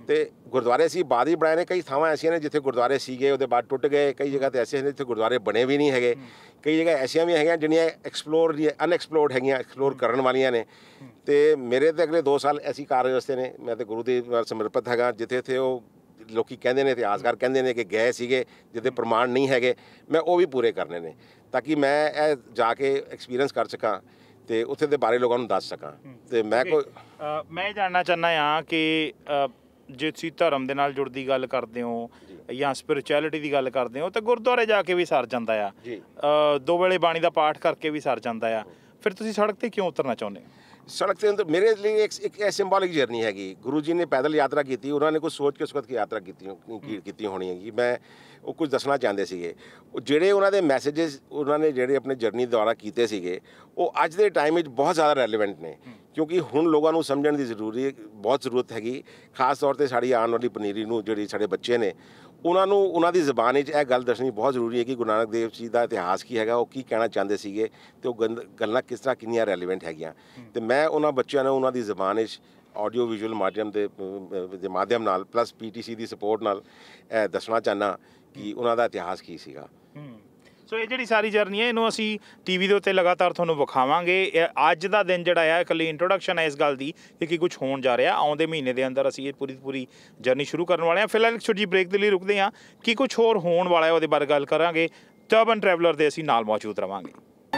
ਤੇ ਗੁਰਦੁਆਰੇ ਅਸੀਂ ਬਾਅਦ ਹੀ ਬਣਾਏ ਨੇ। ਕਈ ਥਾਵਾਂ ਐਸੀਆਂ ਨੇ ਜਿੱਥੇ ਗੁਰਦੁਆਰੇ ਸੀਗੇ ਉਹਦੇ ਬਾਅਦ ਟੁੱਟ ਗਏ, ਕਈ ਜਗ੍ਹਾ ਤੇ ਐਸੇ ਨੇ ਜਿੱਥੇ ਗੁਰਦੁਆਰੇ ਬਣੇ ਵੀ ਨਹੀਂ ਹੈਗੇ, ਕਈ ਜਗ੍ਹਾ ਐਸੀਆਂ ਵੀ ਹੈਗੀਆਂ ਜਿਹੜੀਆਂ ਐਕਸਪਲੋਰ ਅਨਐਕਸਪਲੋਰਡ ਹੈਗੀਆਂ, ਐਕਸਪਲੋਰ ਕਰਨ ਵਾਲੀਆਂ ਨੇ। ਤੇ ਮੇਰੇ ਤੇ ਅਗਲੇ ਦੋ ਸਾਲ ਐਸੀ ਕਾਰਜ ਵਾਸਤੇ ਨੇ, ਮੈਂ ਤੇ ਗੁਰੂ ਦੇ ਨਾਲ ਸਮਰਪਿਤ ਹੈਗਾ, ਜਿੱਥੇ ਇੱਥੇ ਉਹ ਲੋਕੀ ਕਹਿੰਦੇ ਨੇ, ਇਤਿਹਾਸਕਾਰ ਕਹਿੰਦੇ ਨੇ ਕਿ ਗਏ ਸੀਗੇ ਜਿੱਥੇ ਪ੍ਰਮਾਣ ਨਹੀਂ ਹੈਗੇ, ਮੈਂ ਉਹ ਵੀ ਪੂਰੇ ਕਰਨੇ ਨੇ ਤਾਂ ਕਿ ਮੈਂ ਇਹ ਜਾ ਕੇ ਐਕਸਪੀਰੀਅੰਸ ਕਰ ਸਕਾਂ ਤੇ ਉੱਥੇ ਦੇ ਬਾਰੇ ਲੋਕਾਂ ਨੂੰ ਦੱਸ ਸਕਾਂ। ਤੇ ਮੈਂ ਕੋਈ ਮੈਂ ਇਹ ਜਾਣਨਾ ਚਾਹੁੰਦਾ ਹਾਂ ਕਿ ਜੇ ਤੁਸੀਂ ਧਰਮ ਦੇ ਨਾਲ ਜੁੜਦੀ ਗੱਲ ਕਰਦੇ ਹੋ ਜਾਂ ਸਪਿਰਿਚੁਅਲਿਟੀ ਦੀ ਗੱਲ ਕਰਦੇ ਹੋ ਤਾਂ ਗੁਰਦੁਆਰੇ ਜਾ ਕੇ ਵੀ ਸਰ ਜਾਂਦਾ ਆ, ਦੋ ਵੇਲੇ ਬਾਣੀ ਦਾ ਪਾਠ ਕਰਕੇ ਵੀ ਸਰ ਜਾਂਦਾ ਆ, ਫਿਰ ਤੁਸੀਂ ਸੜਕ ਤੇ ਕਿਉਂ ਉਤਰਨਾ ਚਾਹੁੰਦੇ ਹੋ? ਸੜਕ ਤੇ ਅੰਦਰ ਮੇਰੇ ਲਈ ਇੱਕ ਇੱਕ ਸਿੰਬੋਲਿਕ ਜਰਨੀ ਹੈਗੀ। ਗੁਰੂ ਜੀ ਨੇ ਪੈਦਲ ਯਾਤਰਾ ਕੀਤੀ, ਉਹਨਾਂ ਨੇ ਕੁਝ ਸੋਚ ਕੇ ਉਸ ਵਕਤ ਯਾਤਰਾ ਕੀਤੀ ਕੀਤੀ ਹੋਣੀ ਹੈਗੀ। ਮੈਂ ਉਹ ਕੁਝ ਦੱਸਣਾ ਚਾਹੁੰਦੇ ਸੀਗੇ, ਉਹ ਜਿਹੜੇ ਉਹਨਾਂ ਦੇ ਮੈਸੇजेस ਉਹਨਾਂ ਨੇ ਜਿਹੜੇ ਆਪਣੇ ਜਰਨੀ ਦੁਆਰਾ ਕੀਤੇ ਸੀਗੇ ਉਹ ਅੱਜ ਦੇ ਟਾਈਮ ਵਿੱਚ ਬਹੁਤ ਜ਼ਿਆਦਾ ਰੈਲੇਵੈਂਟ ਨੇ, ਕਿਉਂਕਿ ਹੁਣ ਲੋਕਾਂ ਨੂੰ ਸਮਝਣ ਦੀ ਜ਼ਰੂਰੀ ਬਹੁਤ ਜ਼ਰੂਰਤ ਹੈਗੀ। ਖਾਸ ਤੌਰ 'ਤੇ ਸਾਡੀ ਆਉਣ ਵਾਲੀ ਪਨੀਰੀ ਨੂੰ, ਜਿਹੜੀ ਸਾਡੇ ਬੱਚੇ ਨੇ, ਉਹਨਾਂ ਨੂੰ ਉਹਨਾਂ ਦੀ ਜ਼ਬਾਨ ਵਿੱਚ ਇਹ ਗੱਲ ਦੱਸਣੀ ਬਹੁਤ ਜ਼ਰੂਰੀ ਹੈ ਕਿ ਗੁਰੂ ਨਾਨਕ ਦੇਵ ਜੀ ਦਾ ਇਤਿਹਾਸ ਕੀ ਹੈਗਾ, ਉਹ ਕੀ ਕਹਿਣਾ ਚਾਹੁੰਦੇ ਸੀਗੇ ਅਤੇ ਉਹ ਗੱਲਾਂ ਕਿਸ ਤਰ੍ਹਾਂ ਕਿੰਨੀਆਂ ਰੈਲੀਵੈਂਟ ਹੈਗੀਆਂ। ਅਤੇ ਮੈਂ ਉਹਨਾਂ ਬੱਚਿਆਂ ਨੂੰ ਉਹਨਾਂ ਦੀ ਜ਼ਬਾਨ ਵਿੱਚ ਆਡੀਓ ਵਿਜ਼ੂਅਲ ਮਾਧਿਅਮ ਦੇ ਦੇ ਮਾਧਿਅਮ ਨਾਲ ਪਲੱਸ ਪੀ ਟੀ ਸੀ ਦੀ ਸਪੋਰਟ ਨਾਲ ਇਹ ਦੱਸਣਾ ਚਾਹੁੰਦਾ ਕਿ ਉਹਨਾਂ ਦਾ ਇਤਿਹਾਸ ਕੀ ਸੀਗਾ। ਸੋ ਇਹ ਜਿਹੜੀ ਸਾਰੀ ਜਰਨੀ ਹੈ ਇਹਨੂੰ ਅਸੀਂ ਟੀ ਵੀ ਦੇ ਉੱਤੇ ਲਗਾਤਾਰ ਤੁਹਾਨੂੰ ਵਿਖਾਵਾਂਗੇ। ਅੱਜ ਦਾ ਦਿਨ ਜਿਹੜਾ ਆ ਇਕੱਲੀ ਇੰਟਰੋਡਕਸ਼ਨ ਹੈ ਇਸ ਗੱਲ ਦੀ ਕਿ ਕੀ ਕੁਝ ਹੋਣ ਜਾ ਰਿਹਾ। ਆਉਂਦੇ ਮਹੀਨੇ ਦੇ ਅੰਦਰ ਅਸੀਂ ਇਹ ਪੂਰੀ ਪੂਰੀ ਜਰਨੀ ਸ਼ੁਰੂ ਕਰਨ ਵਾਲੇ ਹਾਂ। ਫਿਲਹਾਲ ਇੱਕ ਛੋਟੀ ਜਿਹੀ ਬ੍ਰੇਕ ਦੇ ਲਈ ਰੁਕਦੇ ਹਾਂ, ਕੀ ਕੁਝ ਹੋਰ ਹੋਣ ਵਾਲਾ ਹੈ ਉਹਦੇ ਬਾਰੇ ਗੱਲ ਕਰਾਂਗੇ। ਟਰਬਨ ਟਰੈਵਲਰ ਦੇ ਅਸੀਂ ਨਾਲ ਮੌਜੂਦ ਰਵਾਂਗੇ।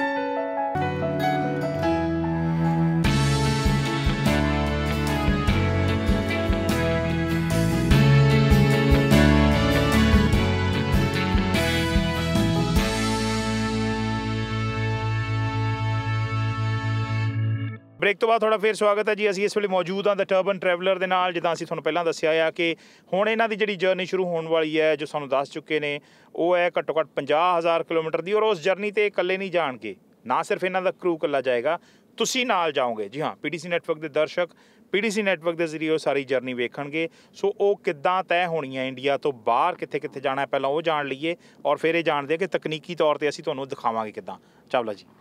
ਬ੍ਰੇਕ ਤੋਂ ਬਾਅਦ ਤੁਹਾਡਾ ਫਿਰ ਸਵਾਗਤ ਹੈ ਜੀ। ਅਸੀਂ ਇਸ ਵੇਲੇ ਮੌਜੂਦ ਹਾਂ ਦ ਟਰਬਨ ਟਰੈਵਲਰ ਦੇ ਨਾਲ। ਜਿੱਦਾਂ ਅਸੀਂ ਤੁਹਾਨੂੰ ਪਹਿਲਾਂ ਦੱਸਿਆ ਆ ਕਿ ਹੁਣ ਇਹਨਾਂ ਦੀ ਜਿਹੜੀ ਜਰਨੀ ਸ਼ੁਰੂ ਹੋਣ ਵਾਲੀ ਹੈ, ਜੋ ਸਾਨੂੰ ਦੱਸ ਚੁੱਕੇ ਨੇ, ਉਹ ਹੈ ਘੱਟੋ ਘੱਟ ਪੰਜਾਹ ਹਜ਼ਾਰ ਕਿਲੋਮੀਟਰ ਦੀ। ਔਰ ਉਸ ਜਰਨੀ 'ਤੇ ਇਕੱਲੇ ਨਹੀਂ ਜਾਣਗੇ, ਨਾ ਸਿਰਫ ਇਹਨਾਂ ਦਾ ਕਰੂ ਇਕੱਲਾ ਜਾਏਗਾ, ਤੁਸੀਂ ਨਾਲ ਜਾਓਗੇ। ਜੀ ਹਾਂ, ਪੀ ਟੀ ਸੀ ਨੈਟਵਰਕ ਦੇ ਦਰਸ਼ਕ ਪੀ ਟੀ ਸੀ ਨੈਟਵਰਕ ਦੇ ਜ਼ਰੀਏ ਉਹ ਸਾਰੀ ਜਰਨੀ ਵੇਖਣਗੇ। ਸੋ ਉਹ ਕਿੱਦਾਂ ਤੈਅ ਹੋਣੀ ਹੈ, ਇੰਡੀਆ ਤੋਂ ਬਾਹਰ ਕਿੱਥੇ ਕਿੱਥੇ ਜਾਣਾ, ਪਹਿਲਾਂ ਉਹ ਜਾਣ ਲਈਏ ਔਰ ਫਿਰ ਇਹ ਜਾਣਦੇ ਕਿ ਤਕਨੀਕੀ ਤੌਰ 'ਤੇ ਅਸੀਂ ਤੁਹਾਨੂੰ ਦਿਖਾਵਾਂਗੇ ਕਿੱਦਾਂ। ਚਾਵਲਾ ਜੀ,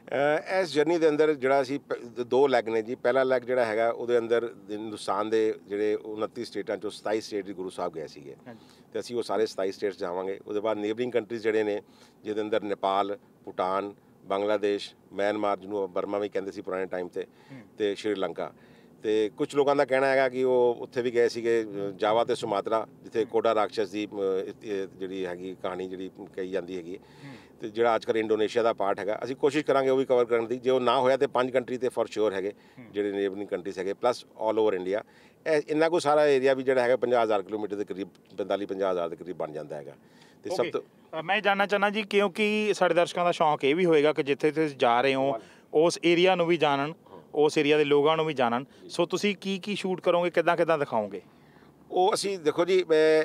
ਇਸ ਜਰਨੀ ਦੇ ਅੰਦਰ ਜਿਹੜਾ ਅਸੀਂ ਦੋ ਲੈਗ ਨੇ ਜੀ। ਪਹਿਲਾ ਲੈਗ ਜਿਹੜਾ ਹੈਗਾ ਉਹਦੇ ਅੰਦਰ ਹਿੰਦੁਸਤਾਨ ਦੇ ਜਿਹੜੇ ਉਨੱਤੀ ਸਟੇਟਾਂ 'ਚੋਂ ਸਤਾਈ ਸਟੇਟ ਦੀ ਗੁਰੂ ਸਾਹਿਬ ਗਏ ਸੀਗੇ ਅਤੇ ਅਸੀਂ ਉਹ ਸਾਰੇ ਸਤਾਈ ਸਟੇਟਸ ਜਾਵਾਂਗੇ। ਉਹਦੇ ਬਾਅਦ ਨੇਬਰਿੰਗ ਕੰਟਰੀਜ਼ ਜਿਹੜੇ ਨੇ, ਜਿਹਦੇ ਅੰਦਰ ਨੇਪਾਲ, ਭੂਟਾਨ, ਬੰਗਲਾਦੇਸ਼, ਮਿਆਂਮਾਰ, ਜਿਹਨੂੰ ਬਰਮਾ ਵੀ ਕਹਿੰਦੇ ਸੀ ਪੁਰਾਣੇ ਟਾਈਮ 'ਤੇ, ਅਤੇ ਸ਼੍ਰੀਲੰਕਾ। ਅਤੇ ਕੁਛ ਲੋਕਾਂ ਦਾ ਕਹਿਣਾ ਹੈਗਾ ਕਿ ਉਹ ਉੱਥੇ ਵੀ ਗਏ ਸੀਗੇ, ਜਾਵਾ ਅਤੇ ਸੁਮਾਤਰਾ, ਜਿੱਥੇ ਕੋਡਾ ਰਾਕਸ਼ਸ ਦੀ ਜਿਹੜੀ ਹੈਗੀ ਕਹਾਣੀ ਜਿਹੜੀ ਕਹੀ ਜਾਂਦੀ ਹੈਗੀ। ਅਤੇ ਜਿਹੜਾ ਅੱਜ ਕੱਲ੍ਹ ਇੰਡੋਨੇਸ਼ੀਆ ਦਾ ਪਾਰਟ ਹੈਗਾ, ਅਸੀਂ ਕੋਸ਼ਿਸ਼ ਕਰਾਂਗੇ ਉਹ ਵੀ ਕਵਰ ਕਰਨ ਦੀ। ਜੇ ਉਹ ਨਾ ਹੋਇਆ ਤਾਂ ਪੰਜ ਕੰਟਰੀ ਤੇ ਫੋਰ ਸ਼ੋਰ ਹੈਗੇ ਜਿਹੜੇ ਨੇਬਰਿੰਗ ਕੰਟਰੀਜ਼ ਹੈਗੇ, ਪਲੱਸ ਆਲ ਓਵਰ ਇੰਡੀਆ। ਇਹ ਇੰਨਾ ਕੁ ਸਾਰਾ ਏਰੀਆ ਵੀ ਜਿਹੜਾ ਹੈਗਾ ਪੰਜਾਹ ਹਜ਼ਾਰ ਕਿਲੋਮੀਟਰ ਦੇ ਕਰੀਬ, ਪੈਂਤਾਲੀ ਪੰਜਾਹ ਹਜ਼ਾਰ ਦੇ ਕਰੀਬ ਬਣ ਜਾਂਦਾ ਹੈਗਾ। ਅਤੇ ਸਭ ਤੋਂ ਮੈਂ ਜਾਣਨਾ ਚਾਹੁੰਦਾ ਜੀ, ਕਿਉਂਕਿ ਸਾਡੇ ਦਰਸ਼ਕਾਂ ਦਾ ਸ਼ੌਂਕ ਇਹ ਵੀ ਹੋਏਗਾ ਕਿ ਜਿੱਥੇ ਤੁਸੀਂ ਜਾ ਰਹੇ ਹੋ ਉਸ ਏਰੀਆ ਨੂੰ ਵੀ ਜਾਣਨ, ਉਸ ਏਰੀਆ ਦੇ ਲੋਕਾਂ ਨੂੰ ਵੀ ਜਾਣਨ। ਸੋ ਤੁਸੀਂ ਕੀ ਕੀ ਸ਼ੂਟ ਕਰੋਗੇ, ਕਿੱਦਾਂ ਕਿੱਦਾਂ ਦਿਖਾਓਗੇ? ਉਹ ਅਸੀਂ ਦੇਖੋ ਜੀ,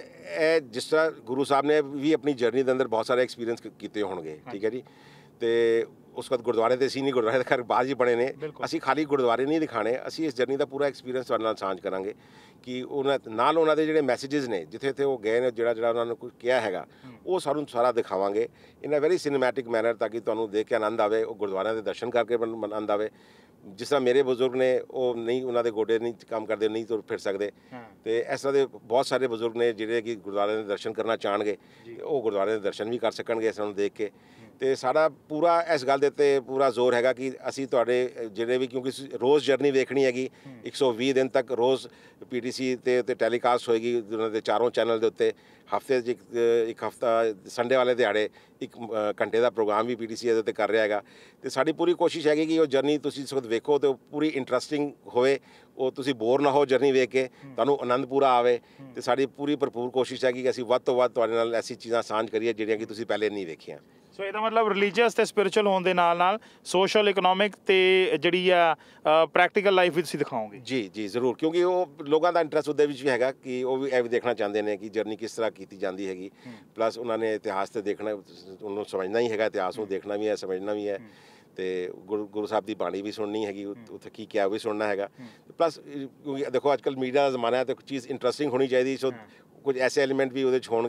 ਇਹ ਜਿਸ ਤਰ੍ਹਾਂ ਗੁਰੂ ਸਾਹਿਬ ਨੇ ਵੀ ਆਪਣੀ ਜਰਨੀ ਦੇ ਅੰਦਰ ਬਹੁਤ ਸਾਰੇ ਐਕਸਪੀਰੀਅੰਸ ਕੀਤੇ ਹੋਣਗੇ, ਠੀਕ ਹੈ ਜੀ। ਅਤੇ ਉਸ ਵਕਤ ਗੁਰਦੁਆਰੇ ਤੇ ਅਸੀਂ ਨਹੀਂ, ਗੁਰਦੁਆਰੇ ਦੇ ਖੈਰ ਬਾਅਦ ਹੀ ਬਣੇ ਨੇ। ਅਸੀਂ ਖਾਲੀ ਗੁਰਦੁਆਰੇ ਨਹੀਂ ਦਿਖਾਣੇ, ਅਸੀਂ ਇਸ ਜਰਨੀ ਦਾ ਪੂਰਾ ਐਕਸਪੀਰੀਅੰਸ ਤੁਹਾਡੇ ਨਾਲ ਸਾਂਝ ਕਰਾਂਗੇ ਕਿ ਉਹਨਾਂ ਨਾਲ ਉਹਨਾਂ ਦੇ ਜਿਹੜੇ ਮੈਸੇजेस ਨੇ, ਜਿੱਥੇ ਜਿੱਥੇ ਉਹ ਗਏ ਨੇ, ਜਿਹੜਾ ਜਿਹੜਾ ਉਹਨਾਂ ਨੂੰ ਕੁਝ ਕਿਹਾ ਹੈਗਾ, ਉਹ ਸਾਨੂੰ ਸਾਰਾ ਦਿਖਾਵਾਂਗੇ in a very cinematic manner, ਤਾਂ ਕਿ ਤੁਹਾਨੂੰ ਦੇਖ ਕੇ ਆਨੰਦ ਆਵੇ, ਉਹ ਗੁਰਦੁਆਰਿਆਂ ਦੇ ਦਰਸ਼ਨ ਕਰਕੇ ਆਨੰਦ ਆਵੇ। ਜਿਸ ਤਰ੍ਹਾਂ ਮੇਰੇ ਬਜ਼ੁਰਗ ਨੇ, ਉਹ ਨਹੀਂ, ਉਹਨਾਂ ਦੇ ਗੋਡੇ ਨਹੀਂ ਕੰਮ ਕਰਦੇ, ਨਹੀਂ ਤੁਰ ਫਿਰ ਸਕਦੇ, ਅਤੇ ਇਸ ਤਰ੍ਹਾਂ ਦੇ ਬਹੁਤ ਸਾਰੇ ਬਜ਼ੁਰਗ ਨੇ ਜਿਹੜੇ ਕਿ ਗੁਰਦੁਆਰਿਆਂ ਦੇ ਦਰਸ਼ਨ ਕਰਨਾ ਚਾਹਣਗੇ, ਉਹ ਗੁਰਦੁਆਰਿਆਂ ਦੇ ਦਰਸ਼ਨ ਵੀ ਕਰ ਸਕਣਗੇ ਇਸ ਨੂੰ ਦੇਖ ਕੇ। ਅਤੇ ਸਾਡਾ ਪੂਰਾ ਇਸ ਗੱਲ ਦੇ ਉੱਤੇ ਪੂਰਾ ਜ਼ੋਰ ਹੈਗਾ ਕਿ ਅਸੀਂ ਤੁਹਾਡੇ ਜਿਹੜੇ ਵੀ, ਕਿਉਂਕਿ ਰੋਜ਼ ਜਰਨੀ ਵੇਖਣੀ ਹੈਗੀ, ਇੱਕ ਸੌ ਵੀਹ ਦਿਨ ਤੱਕ ਰੋਜ਼ ਪੀ ਟੀ ਸੀ 'ਤੇ ਉੱਤੇ ਟੈਲੀਕਾਸਟ ਹੋਏਗੀ, ਉਹਨਾਂ ਦੇ ਚਾਰੋਂ ਚੈਨਲ ਦੇ ਉੱਤੇ। ਹਫ਼ਤੇ 'ਚ ਇੱਕ ਇੱਕ ਹਫ਼ਤਾ ਸੰਡੇ ਵਾਲੇ ਦਿਹਾੜੇ ਇੱਕ ਘੰਟੇ ਦਾ ਪ੍ਰੋਗਰਾਮ ਵੀ ਪੀ ਟੀ ਸੀ ਇਹਦੇ ਉੱਤੇ ਕਰ ਰਿਹਾ ਹੈਗਾ। ਅਤੇ ਸਾਡੀ ਪੂਰੀ ਕੋਸ਼ਿਸ਼ ਹੈਗੀ ਕਿ ਉਹ ਜਰਨੀ ਤੁਸੀਂ ਇਸ ਵਕਤ ਵੇਖੋ ਅਤੇ ਉਹ ਪੂਰੀ ਇੰਟਰਸਟਿੰਗ ਹੋਵੇ, ਉਹ ਤੁਸੀਂ ਬੋਰ ਨਾ ਹੋ ਜਰਨੀ ਵੇਖ ਕੇ, ਤੁਹਾਨੂੰ ਆਨੰਦ ਪੂਰਾ ਆਵੇ। ਅਤੇ ਸਾਡੀ ਪੂਰੀ ਭਰਪੂਰ ਕੋਸ਼ਿਸ਼ ਹੈਗੀ ਕਿ ਅਸੀਂ ਵੱਧ ਤੋਂ ਵੱਧ ਤੁਹਾਡੇ ਨਾਲ ਐਸੀ ਚੀਜ਼ਾਂ ਸਾਂਝ ਕਰੀਏ ਜਿਹੜੀਆਂ ਕਿ ਤੁਸੀਂ ਪਹਿਲੇ ਨਹੀਂ ਵੇਖੀਆਂ। ਸੋ ਇਹਦਾ ਮਤਲਬ ਰਿਲੀਜੀਅਸ ਅਤੇ ਸਪਿਰਿਚੁਅਲ ਹੋਣ ਦੇ ਨਾਲ ਨਾਲ ਸੋਸ਼ਲ, ਇਕਨੋਮਿਕ ਅਤੇ ਜਿਹੜੀ ਆ ਪ੍ਰੈਕਟੀਕਲ ਲਾਈਫ ਵੀ ਤੁਸੀਂ ਦਿਖਾਓਗੇ? ਜੀ ਜੀ ਜ਼ਰੂਰ, ਕਿਉਂਕਿ ਉਹ ਲੋਕਾਂ ਦਾ ਇੰਟਰਸਟ ਉਹਦੇ ਵਿੱਚ ਵੀ ਹੈਗਾ ਕਿ ਉਹ ਵੀ ਇਹ ਵੀ ਦੇਖਣਾ ਚਾਹੁੰਦੇ ਨੇ ਕਿ ਜਰਨੀ ਕਿਸ ਤਰ੍ਹਾਂ ਕੀਤੀ ਜਾਂਦੀ ਹੈਗੀ। ਪਲੱਸ ਉਹਨਾਂ ਨੇ ਇਤਿਹਾਸ 'ਤੇ ਦੇਖਣਾ, ਉਹਨੂੰ ਸਮਝਣਾ ਹੀ ਹੈਗਾ, ਇਤਿਹਾਸ ਨੂੰ ਦੇਖਣਾ ਵੀ ਹੈ, ਸਮਝਣਾ ਵੀ ਹੈ। ਅਤੇ ਗੁਰੂ ਗੁਰੂ ਸਾਹਿਬ ਦੀ ਬਾਣੀ ਵੀ ਸੁਣਨੀ ਹੈਗੀ, ਉੱਥੇ ਕੀ ਕਿਹਾ ਉਹ ਵੀ ਸੁਣਨਾ ਹੈਗਾ। ਪਲੱਸ ਕਿਉਂਕਿ ਦੇਖੋ ਅੱਜ ਕੱਲ੍ਹ ਮੀਡੀਆ ਦਾ ਜ਼ਮਾਨਾ ਹੈ, ਅਤੇ ਚੀਜ਼ ਇੰਟਰਸਟਿੰਗ ਹੋਣੀ ਚਾਹੀਦੀ। ਸੋ ਕੁਝ ਐਸੇ ਐਲੀਮੈਂਟ ਵੀ ਉਹਦੇ 'ਚ ਹੋਣਗੇ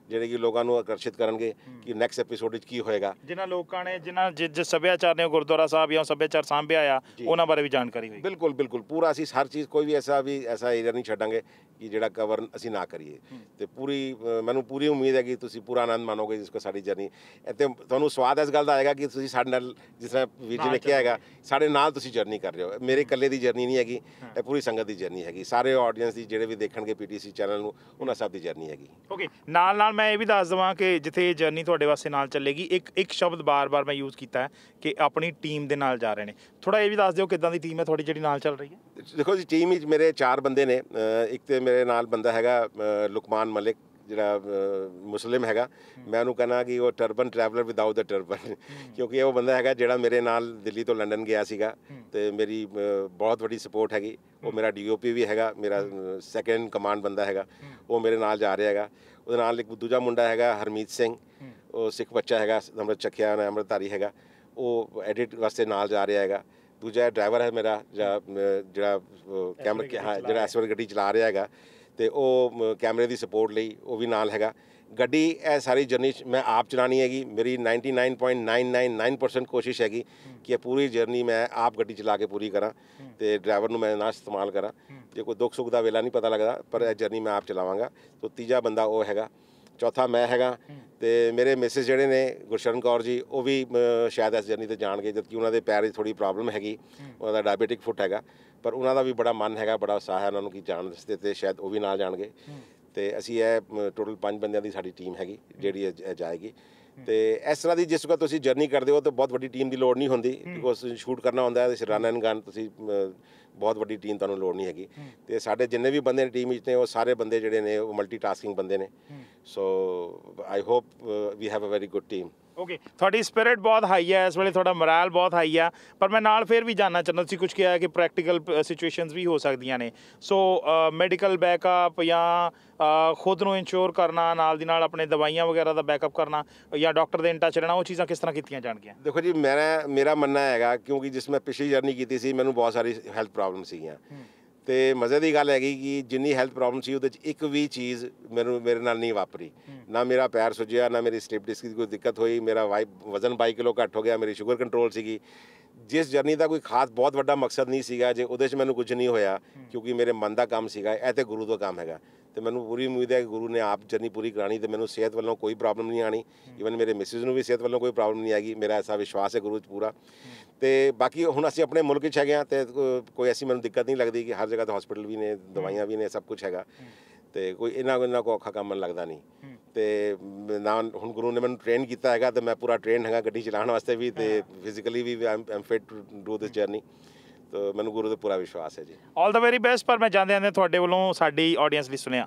ਜਿਹੜੇ ਕਿ ਲੋਕਾਂ ਨੂੰ ਆਕਰਸ਼ਿਤ ਕਰਨਗੇ ਕਿ ਨੈਕਸਟ ਐਪੀਸੋਡ ਵਿੱਚ ਕੀ ਹੋਏਗਾ। ਜਿਨ੍ਹਾਂ ਲੋਕਾਂ ਨੇ ਜਿਨ੍ਹਾਂ ਜਿਸ ਸੱਭਿਆਚਾਰ ਨੇ ਗੁਰਦੁਆਰਾ ਸਾਹਿਬ ਜਾਂ ਸੱਭਿਆਚਾਰ ਸਾਂਭਿਆ ਆ ਉਹਨਾਂ ਬਾਰੇ ਵੀ ਜਾਣਕਾਰੀ ਹੋਈ। ਬਿਲਕੁਲ ਬਿਲकुल पूरा ਅਸੀਂ ਹਰ ਚੀਜ਼ ਕੋਈ ਵੀ ਐਸਾ ਵੀ ਐਸਾ ਏਰੀਆ ਨਹੀਂ ਛੱਡਾਂਗੇ ਕਿ ਜਿਹੜਾ ਕਵਰ ਅਸੀਂ ਨਾ ਕਰੀਏ ਤੇ ਪੂਰੀ ਮੈਨੂੰ ਪੂਰੀ ਉਮੀਦ ਹੈ ਕਿ ਤੁਸੀਂ ਪੂਰਾ ਆਨੰਦ ਮਾਣੋਗੇ ਜਿਸ ਕੋ ਸਾਡੀ ਜਰਨੀ ਅਤੇ ਤੁਹਾਨੂੰ ਸਵਾਦ ਇਸ ਗੱਲ ਦਾ ਆਏਗਾ ਕਿ ਤੁਸੀਂ ਸਾਡੇ ਨਾਲ ਜਿਸ ਤਰ੍ਹਾਂ ਵੀਰ ਜੀ ਨੇ ਕਿਹਾ ਹੈਗਾ ਸਾਡੇ ਨਾਲ ਤੁਸੀਂ ਜਰਨੀ ਕਰ ਰਹੇ ਹੋ। ਮੇਰੇ ਇਕੱਲੇ ਦੀ ਜਰਨੀ ਨਹੀਂ ਹੈਗੀ, ਇਹ ਪੂਰੀ ਸੰਗਤ ਦੀ ਜਰਨੀ ਹੈਗੀ, ਸਾਰੇ ਆਡੀਅנס ਦੀ ਜਿਹੜੇ ਵੀ ਦੇਖਣਗੇ ਪੀਟੀਸੀ ਚੈਨਲ ਨੂੰ ਉਹਨਾਂ ਸਭ ਦੀ ਜਰਨੀ ਹੈਗੀ। ਓਕੇ, ਨਾਲ ਨਾਲ ਮੈਂ ਇਹ ਵੀ ਦੱਸ ਦੇਵਾਂ ਕਿ ਜਿੱਥੇ ਇਹ ਜਰਨੀ ਤੁਹਾਡੇ ਵਾਸਤੇ ਨਾਲ ਚੱਲੇਗੀ ਇੱਕ ਇੱਕ ਸ਼ਬਦ ਬਾਰ-ਬਾਰ ਮੈਂ ਯੂਜ਼ ਕੀਤਾ ਹੈ ਕਿ ਆਪਣੀ ਟੀਮ ਦੇ ਨਾਲ ਜਾ ਰਹੇ ਨੇ। ਥੋੜ੍ਹਾ ਇਹ ਵੀ ਦੱਸ ਦਿਓ ਕਿੱਦਾਂ ਦੀ ਟੀਮ ਹੈ ਤੁਹਾਡੀ ਜਿਹੜੀ ਨਾਲ ਚੱਲ ਰਹੀ ਹੈ। ਦੇਖੋ ਜੀ ਟੀਮ ਵਿੱਚ ਮੇਰੇ ਚਾਰ ਬੰਦੇ ਨੇ। ਇੱਕ ਤਾਂ ਮੇਰੇ ਨਾਲ ਬੰਦਾ ਹੈਗਾ ਲੁਕਮਾਨ ਮਲਿਕ ਜਿਹੜਾ ਮੁਸਲਿਮ ਹੈਗਾ, ਮੈਂ ਉਹਨੂੰ ਕਹਿਣਾ ਕਿ ਉਹ turban traveller without the turban ਕਿਉਂਕਿ ਉਹ ਬੰਦਾ ਹੈਗਾ ਜਿਹੜਾ ਮੇਰੇ ਨਾਲ ਦਿੱਲੀ ਤੋਂ ਲੰਡਨ ਗਿਆ ਸੀਗਾ ਅਤੇ ਮੇਰੀ ਬਹੁਤ ਵੱਡੀ ਸਪੋਰਟ ਹੈਗੀ। ਉਹ ਮੇਰਾ ਡੀ ਓ ਪੀ ਵੀ ਹੈਗਾ, ਮੇਰਾ ਸੈਕਿੰਡ ਕਮਾਂਡ ਬੰਦਾ ਹੈਗਾ, ਉਹ ਮੇਰੇ ਨਾਲ ਜਾ ਰਿਹਾ ਹੈਗਾ। ਉਹਦੇ ਨਾਲ ਇੱਕ ਦੂਜਾ ਮੁੰਡਾ ਹੈਗਾ ਹਰਮੀਤ ਸਿੰਘ, ਉਹ ਸਿੱਖ ਬੱਚਾ ਹੈਗਾ, ਅੰਮ੍ਰਿਤ ਚੱਕਿਆ ਨੇ, ਅੰਮ੍ਰਿਤਧਾਰੀ ਹੈਗਾ, ਉਹ ਐਡਿਟ ਵਾਸਤੇ ਨਾਲ ਜਾ ਰਿਹਾ ਹੈਗਾ। ਦੂਜਾ ਡਰਾਈਵਰ ਹੈ ਮੇਰਾ ਜਿਹੜਾ ਜਿਹੜਾ ਕੈਮਰਾ ਹਾਂ ਜਿਹੜਾ ਇਸ ਵੇਲੇ ਗੱਡੀ ਚਲਾ ਰਿਹਾ ਹੈਗਾ ਅਤੇ ਉਹ ਕੈਮਰੇ ਦੀ ਸਪੋਰਟ ਲਈ ਉਹ ਵੀ ਨਾਲ ਹੈਗਾ। ਗੱਡੀ ਇਹ ਸਾਰੀ ਜਰਨੀ ਮੈਂ ਆਪ ਚਲਾਉਣੀ ਹੈਗੀ। ਮੇਰੀ ninety nine point nine nine nine percent ਕੋਸ਼ਿਸ਼ ਹੈਗੀ ਕਿ ਇਹ ਪੂਰੀ ਜਰਨੀ ਮੈਂ ਆਪ ਗੱਡੀ ਚਲਾ ਕੇ ਪੂਰੀ ਕਰਾਂ ਅਤੇ ਡਰਾਈਵਰ ਨੂੰ ਮੈਂ ਨਾ ਇਸਤੇਮਾਲ ਕਰਾਂ। ਜੇ ਕੋਈ ਦੁੱਖ ਸੁੱਖ ਦਾ ਵੇਲਾ ਨਹੀਂ ਪਤਾ ਲੱਗਦਾ, ਪਰ ਇਹ ਜਰਨੀ ਮੈਂ ਆਪ ਚਲਾਵਾਂਗਾ। ਤੋ ਤੀਜਾ ਬੰਦਾ ਉਹ ਹੈਗਾ, ਚੌਥਾ ਮੈਂ ਹੈਗਾ ਅਤੇ ਮੇਰੇ ਮਿਸਿਸ ਜਿਹੜੇ ਨੇ ਗੁਰਸ਼ਰਨ ਕੌਰ ਜੀ, ਉਹ ਵੀ ਸ਼ਾਇਦ ਇਸ ਜਰਨੀ 'ਤੇ ਜਾਣਗੇ ਜਦਕਿ ਉਹਨਾਂ ਦੇ ਪੈਰ 'ਚ ਥੋੜ੍ਹੀ ਪ੍ਰੋਬਲਮ ਹੈਗੀ, ਉਹਨਾਂ ਦਾ ਡਾਇਬੀਟਿਕ ਫੁੱਟ ਹੈਗਾ, ਪਰ ਉਹਨਾਂ ਦਾ ਵੀ ਬੜਾ ਮਨ ਹੈਗਾ, ਬੜਾ ਉਤਸ਼ਾਹ ਹੈ ਉਹਨਾਂ ਨੂੰ ਕਿ ਜਾਣ ਵਾਸਤੇ ਅਤੇ ਸ਼ਾਇਦ ਉਹ ਵੀ ਨਾਲ ਜਾਣਗੇ। ਅਤੇ ਅਸੀਂ ਇਹ ਟੋਟਲ ਪੰਜ ਬੰਦਿਆਂ ਦੀ ਸਾਡੀ ਟੀਮ ਹੈਗੀ ਜਿਹੜੀ ਜਾਏਗੀ। ਅਤੇ ਇਸ ਤਰ੍ਹਾਂ ਦੀ ਜਿਸ ਵਕਤ ਤੁਸੀਂ ਜਰਨੀ ਕਰਦੇ ਹੋ ਤਾਂ ਬਹੁਤ ਵੱਡੀ ਟੀਮ ਦੀ ਲੋੜ ਨਹੀਂ ਹੁੰਦੀ, ਬਿਕੋਜ਼ ਸ਼ੂਟ ਕਰਨਾ ਹੁੰਦਾ ਹੈ ਰਨ ਐਂਡ ਗਨ, ਤੁਸੀਂ ਬਹੁਤ ਵੱਡੀ ਟੀਮ ਤੁਹਾਨੂੰ ਲੋੜ ਨਹੀਂ ਹੈਗੀ। ਅਤੇ ਸਾਡੇ ਜਿੰਨੇ ਵੀ ਬੰਦੇ ਨੇ ਟੀਮ ਵਿੱਚ ਨੇ ਉਹ ਸਾਰੇ ਬੰਦੇ ਜਿਹੜੇ ਨੇ ਉਹ ਮਲਟੀ ਟਾਸਕਿੰਗ ਬੰਦੇ ਨੇ। So I hope we have a very good team. Okay, ਤੁਹਾਡੀ ਸਪਿਰਿਟ ਬਹੁਤ ਹਾਈ ਹੈ ਇਸ ਵੇਲੇ, ਤੁਹਾਡਾ ਮੋਰਲ ਬਹੁਤ ਹਾਈ ਆ, ਪਰ ਮੈਂ ਨਾਲ ਫਿਰ ਵੀ ਜਾਣਨਾ ਚਾਹੁੰਦਾ ਸੀ, ਕੁਝ ਕਿਹਾ ਕਿ ਪ੍ਰੈਕਟੀਕਲ ਸਿਚੁਏਸ਼ਨਸ ਵੀ ਹੋ ਸਕਦੀਆਂ ਨੇ। ਸੋ ਮੈਡੀਕਲ ਬੈਕਅਪ ਜਾਂ ਖੁਦ ਨੂੰ ਇੰਸ਼ੋਰ ਕਰਨਾ, ਨਾਲ ਦੀ ਨਾਲ ਆਪਣੇ ਦਵਾਈਆਂ ਵਗੈਰਾ ਦਾ ਬੈਕਅਪ ਕਰਨਾ ਜਾਂ ਡਾਕਟਰ ਦੇ ਇਨ ਟੱਚ ਰਹਿਣਾ, ਉਹ ਚੀਜ਼ਾਂ ਕਿਸ ਤਰ੍ਹਾਂ ਕੀਤੀਆਂ ਜਾਣਗੀਆਂ? ਦੇਖੋ ਜੀ, ਮੇਰਾ ਮੇਰਾ ਮੰਨਣਾ ਹੈਗਾ ਕਿਉਂਕਿ ਜਿਸ ਮੈਂ ਪਿਛਲੀ ਜਰਨੀ ਕੀਤੀ ਸੀ ਮੈਨੂੰ ਬਹੁਤ ਸਾਰੀ ਹੈਲਥ ਪ੍ਰੋਬਲਮ ਸੀਗੀਆਂ ਅਤੇ ਮਜ਼ੇ ਦੀ ਗੱਲ ਹੈਗੀ ਕਿ ਜਿੰਨੀ ਹੈਲਥ ਪ੍ਰੋਬਲਮ ਸੀ ਉਹਦੇ 'ਚ ਇੱਕ ਵੀ ਚੀਜ਼ ਮੈਨੂੰ ਮੇਰੇ ਨਾਲ ਨਹੀਂ ਵਾਪਰੀ। ਨਾ ਮੇਰਾ ਪੈਰ ਸੁੱਜਿਆ, ਨਾ ਮੇਰੀ ਸਲਿਪ ਡਿਸਕ ਦੀ ਕੋਈ ਦਿੱਕਤ ਹੋਈ, ਮੇਰਾ ਵਾਈ ਵਜ਼ਨ ਬਾਈ ਕਿਲੋ ਘੱਟ ਹੋ ਗਿਆ, ਮੇਰੀ ਸ਼ੂਗਰ ਕੰਟਰੋਲ ਸੀਗੀ। ਜਿਸ ਜਰਨੀ ਦਾ ਕੋਈ ਖਾਸ ਬਹੁਤ ਵੱਡਾ ਮਕਸਦ ਨਹੀਂ ਸੀਗਾ, ਜੇ ਉਹਦੇ 'ਚ ਮੈਨੂੰ ਕੁਝ ਨਹੀਂ ਹੋਇਆ ਕਿਉਂਕਿ ਮੇਰੇ ਮਨ ਦਾ ਕੰਮ ਸੀਗਾ, ਇਹ ਤਾਂ ਗੁਰੂ ਦਾ ਕੰਮ ਹੈਗਾ ਅਤੇ ਮੈਨੂੰ ਪੂਰੀ ਉਮੀਦ ਹੈ ਕਿ ਗੁਰੂ ਨੇ ਆਪ ਜਰਨੀ ਪੂਰੀ ਕਰਾਉਣੀ ਅਤੇ ਮੈਨੂੰ ਸਿਹਤ ਵੱਲੋਂ ਕੋਈ ਪ੍ਰੋਬਲਮ ਨਹੀਂ ਆਉਣੀ। ਈਵਨ ਮੇਰੇ ਮਿਸਿਸ ਨੂੰ ਵੀ ਸਿਹਤ ਵੱਲੋਂ ਕੋਈ ਪ੍ਰੋਬਲਮ ਨਹੀਂ ਆਏਗੀ, ਮੇਰਾ ਐਸਾ ਵਿਸ਼ਵਾਸ ਹੈ ਗੁਰੂ 'ਚ ਪੂਰਾ। ਅਤੇ ਬਾਕੀ ਹੁਣ ਅਸੀਂ ਆਪਣੇ ਮੁਲਕ 'ਚ ਹੈਗੇ ਹਾਂ ਅਤੇ ਕੋਈ ਐਸੀ ਮੈਨੂੰ ਦਿੱਕਤ ਨਹੀਂ ਲੱਗਦੀ ਕਿ ਹਰ ਜਗ੍ਹਾ 'ਤੇ ਹੋਸਪਿਟਲ ਵੀ ਨੇ, ਦਵਾਈਆਂ ਵੀ ਨੇ, ਸਭ ਕੁਛ ਹੈਗਾ ਅਤੇ ਕੋਈ ਇਹਨਾਂ ਇਹਨਾਂ ਕੋ ਔਖਾ ਕੰਮ ਮੈਨੂੰ ਲੱਗਦਾ ਨਹੀਂ। ਅਤੇ ਨਾ ਹੁਣ ਗੁਰੂ ਨੇ ਮੈਨੂੰ ਟ੍ਰੇਨ ਕੀਤਾ ਹੈਗਾ ਅਤੇ ਮੈਂ ਪੂਰਾ ਟ੍ਰੇਨ ਹੈਗਾ ਗੱਡੀ ਚਲਾਉਣ ਵਾਸਤੇ ਵੀ ਅਤੇ ਫਿਜ਼ੀਕਲੀ ਵੀ I am fit to do this journey. ਤਾਂ ਮੈਨੂੰ ਗੁਰੂ 'ਤੇ ਪੂਰਾ ਵਿਸ਼ਵਾਸ ਹੈ ਜੀ। All the very best. ਪਰ ਮੈਂ ਜਾਂਦੇ ਜਾਂਦੇ ਤੁਹਾਡੇ ਵੱਲੋਂ ਸਾਡੀ ਆਡੀਅנס ਲਈ ਸੁਣਿਆ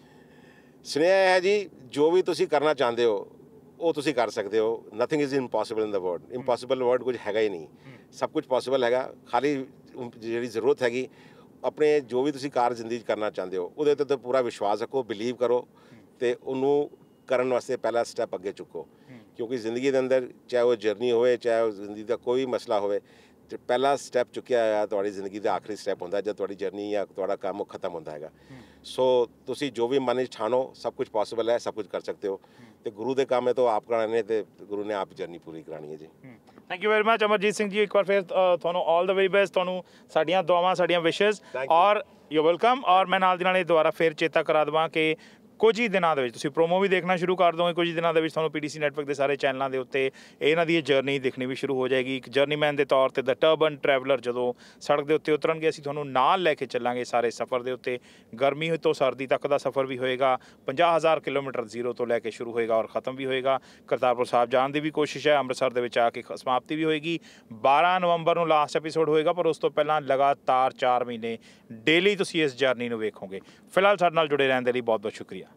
ਸੁਨੇਹਾ ਹੈ ਜੀ, ਜੋ ਵੀ ਤੁਸੀਂ ਕਰਨਾ ਚਾਹੁੰਦੇ ਹੋ ਉਹ ਤੁਸੀਂ ਕਰ ਸਕਦੇ ਹੋ। Nothing is impossible in the world. Impossible word ਕੁਝ ਹੈਗਾ ਹੀ ਨਹੀਂ, ਸਭ ਕੁਝ ਪੋਸੀਬਲ ਹੈਗਾ। ਖਾਲੀ ਜਿਹੜੀ ਜ਼ਰੂਰਤ ਹੈਗੀ ਆਪਣੇ ਜੋ ਵੀ ਤੁਸੀਂ ਕਾਰ ਜ਼ਿੰਦਗੀ 'ਚ ਕਰਨਾ ਚਾਹੁੰਦੇ ਹੋ ਉਹਦੇ 'ਤੇ ਤਾਂ ਪੂਰਾ ਵਿਸ਼ਵਾਸ ਰੱਖੋ, ਬਿਲੀਵ ਕਰੋ ਅਤੇ ਉਹਨੂੰ ਕਰਨ ਵਾਸਤੇ ਪਹਿਲਾ ਸਟੈਪ ਅੱਗੇ ਚੁੱਕੋ। ਕਿਉਂਕਿ ਜ਼ਿੰਦਗੀ ਦੇ ਅੰਦਰ ਚਾਹੇ ਉਹ ਜਰਨੀ ਹੋਵੇ, ਚਾਹੇ ਉਹ ਜ਼ਿੰਦਗੀ ਦਾ ਕੋਈ ਮਸਲਾ ਹੋਵੇ, ਤੇ ਪਹਿਲਾ ਸਟੈਪ ਚੁੱਕਿਆ ਹੋਇਆ ਤੁਹਾਡੀ ਜ਼ਿੰਦਗੀ ਦਾ ਆਖਰੀ ਸਟੈਪ ਹੁੰਦਾ ਜਦ ਤੁਹਾਡੀ ਜਰਨੀ ਜਾਂ ਤੁਹਾਡਾ ਕੰਮ ਉਹ ਖਤਮ ਹੁੰਦਾ ਹੈਗਾ। ਸੋ ਤੁਸੀਂ ਜੋ ਵੀ ਮਨ 'ਚ ਠਾਣੋ ਸਭ ਕੁਝ ਪੋਸੀਬਲ ਹੈ, ਸਭ ਕੁਝ ਕਰ ਸਕਦੇ ਹੋ ਅਤੇ ਗੁਰੂ ਦੇ ਕੰਮ ਹੈ ਤਾਂ ਆਪ ਕਰਾਣੇ ਅਤੇ ਗੁਰੂ ਨੇ ਆਪ ਜਰਨੀ ਪੂਰੀ ਕਰਾਣੀ ਹੈ ਜੀ। Thank you very much Amarjit Singh ji, ਇੱਕ ਵਾਰ ਫਿਰ ਤੁਹਾਨੂੰ ਆਲ ਦਾ ਵੈਰੀ ਬੈਸਟ, ਤੁਹਾਨੂੰ ਸਾਡੀਆਂ ਦੁਆਵਾਂ, ਸਾਡੀਆਂ ਵਿਸ਼ੇਜ਼ ਔਰ ਯੂ ਵੈਲਕਮ। ਔਰ ਮੈਂ ਨਾਲ ਦੀ ਨਾਲ ਇਹ ਦੁਬਾਰਾ ਫਿਰ ਚੇਤਾ ਕਰਾ ਦੇਵਾਂ ਕਿ ਕੁਝ ਹੀ ਦਿਨਾਂ ਦੇ ਵਿੱਚ ਤੁਸੀਂ ਪ੍ਰੋਮੋ ਵੀ ਦੇਖਣਾ ਸ਼ੁਰੂ ਕਰ ਦੋਗੇ। ਕੁਝ ਹੀ ਦਿਨਾਂ ਦੇ ਵਿੱਚ ਤੁਹਾਨੂੰ ਪੀਟੀਸੀ ਨੈਟਵਰਕ ਦੇ ਸਾਰੇ ਚੈਨਲਾਂ ਦੇ ਉੱਤੇ ਇਹਨਾਂ ਦੀ ਇਹ ਜਰਨੀ ਦੇਖਣੀ ਵੀ ਸ਼ੁਰੂ ਹੋ ਜਾਏਗੀ। ਇੱਕ ਜਰਨੀਮੈਨ ਦੇ ਤੌਰ 'ਤੇ ਦ ਟਰਬਨ ਟਰੈਵਲਰ ਜਦੋਂ ਸੜਕ ਦੇ ਉੱਤੇ ਉਤਰਨਗੇ ਅਸੀਂ ਤੁਹਾਨੂੰ ਨਾਲ ਲੈ ਕੇ ਚੱਲਾਂਗੇ ਸਾਰੇ ਸਫ਼ਰ ਦੇ ਉੱਤੇ। ਗਰਮੀ ਤੋਂ ਸਰਦੀ ਤੱਕ ਦਾ ਸਫ਼ਰ ਵੀ ਹੋਏਗਾ। ਪੰਜਾਹ ਹਜ਼ਾਰ ਕਿਲੋਮੀਟਰ ਜ਼ੀਰੋ ਤੋਂ ਲੈ ਕੇ ਸ਼ੁਰੂ ਹੋਏਗਾ ਔਰ ਖ਼ਤਮ ਵੀ ਹੋਏਗਾ। ਕਰਤਾਰਪੁਰ ਸਾਹਿਬ ਜਾਣ ਦੀ ਵੀ ਕੋਸ਼ਿਸ਼ ਹੈ, ਅੰਮ੍ਰਿਤਸਰ ਦੇ ਵਿੱਚ ਆ ਕੇ ਸਮਾਪਤੀ ਵੀ ਹੋਏਗੀ। ਬਾਰਾਂ ਨਵੰਬਰ ਨੂੰ ਲਾਸਟ ਐਪੀਸੋਡ ਹੋਏਗਾ, ਪਰ ਉਸ ਤੋਂ ਪਹਿਲਾਂ ਲਗਾਤਾਰ ਚਾਰ ਮਹੀਨੇ ਡੇਲੀ ਤੁਸੀਂ ਇਸ ਜਰਨੀ ਨੂੰ ਵੇਖੋਗੇ। ਫਿਲਹਾਲ ਸਾਡੇ ਨਾਲ ਜੁੜੇ ਰਹਿਣ ਦੇ ਲਈ ਬਹੁਤ ਬਹੁਤ ਸ਼ੁਕਰੀਆ।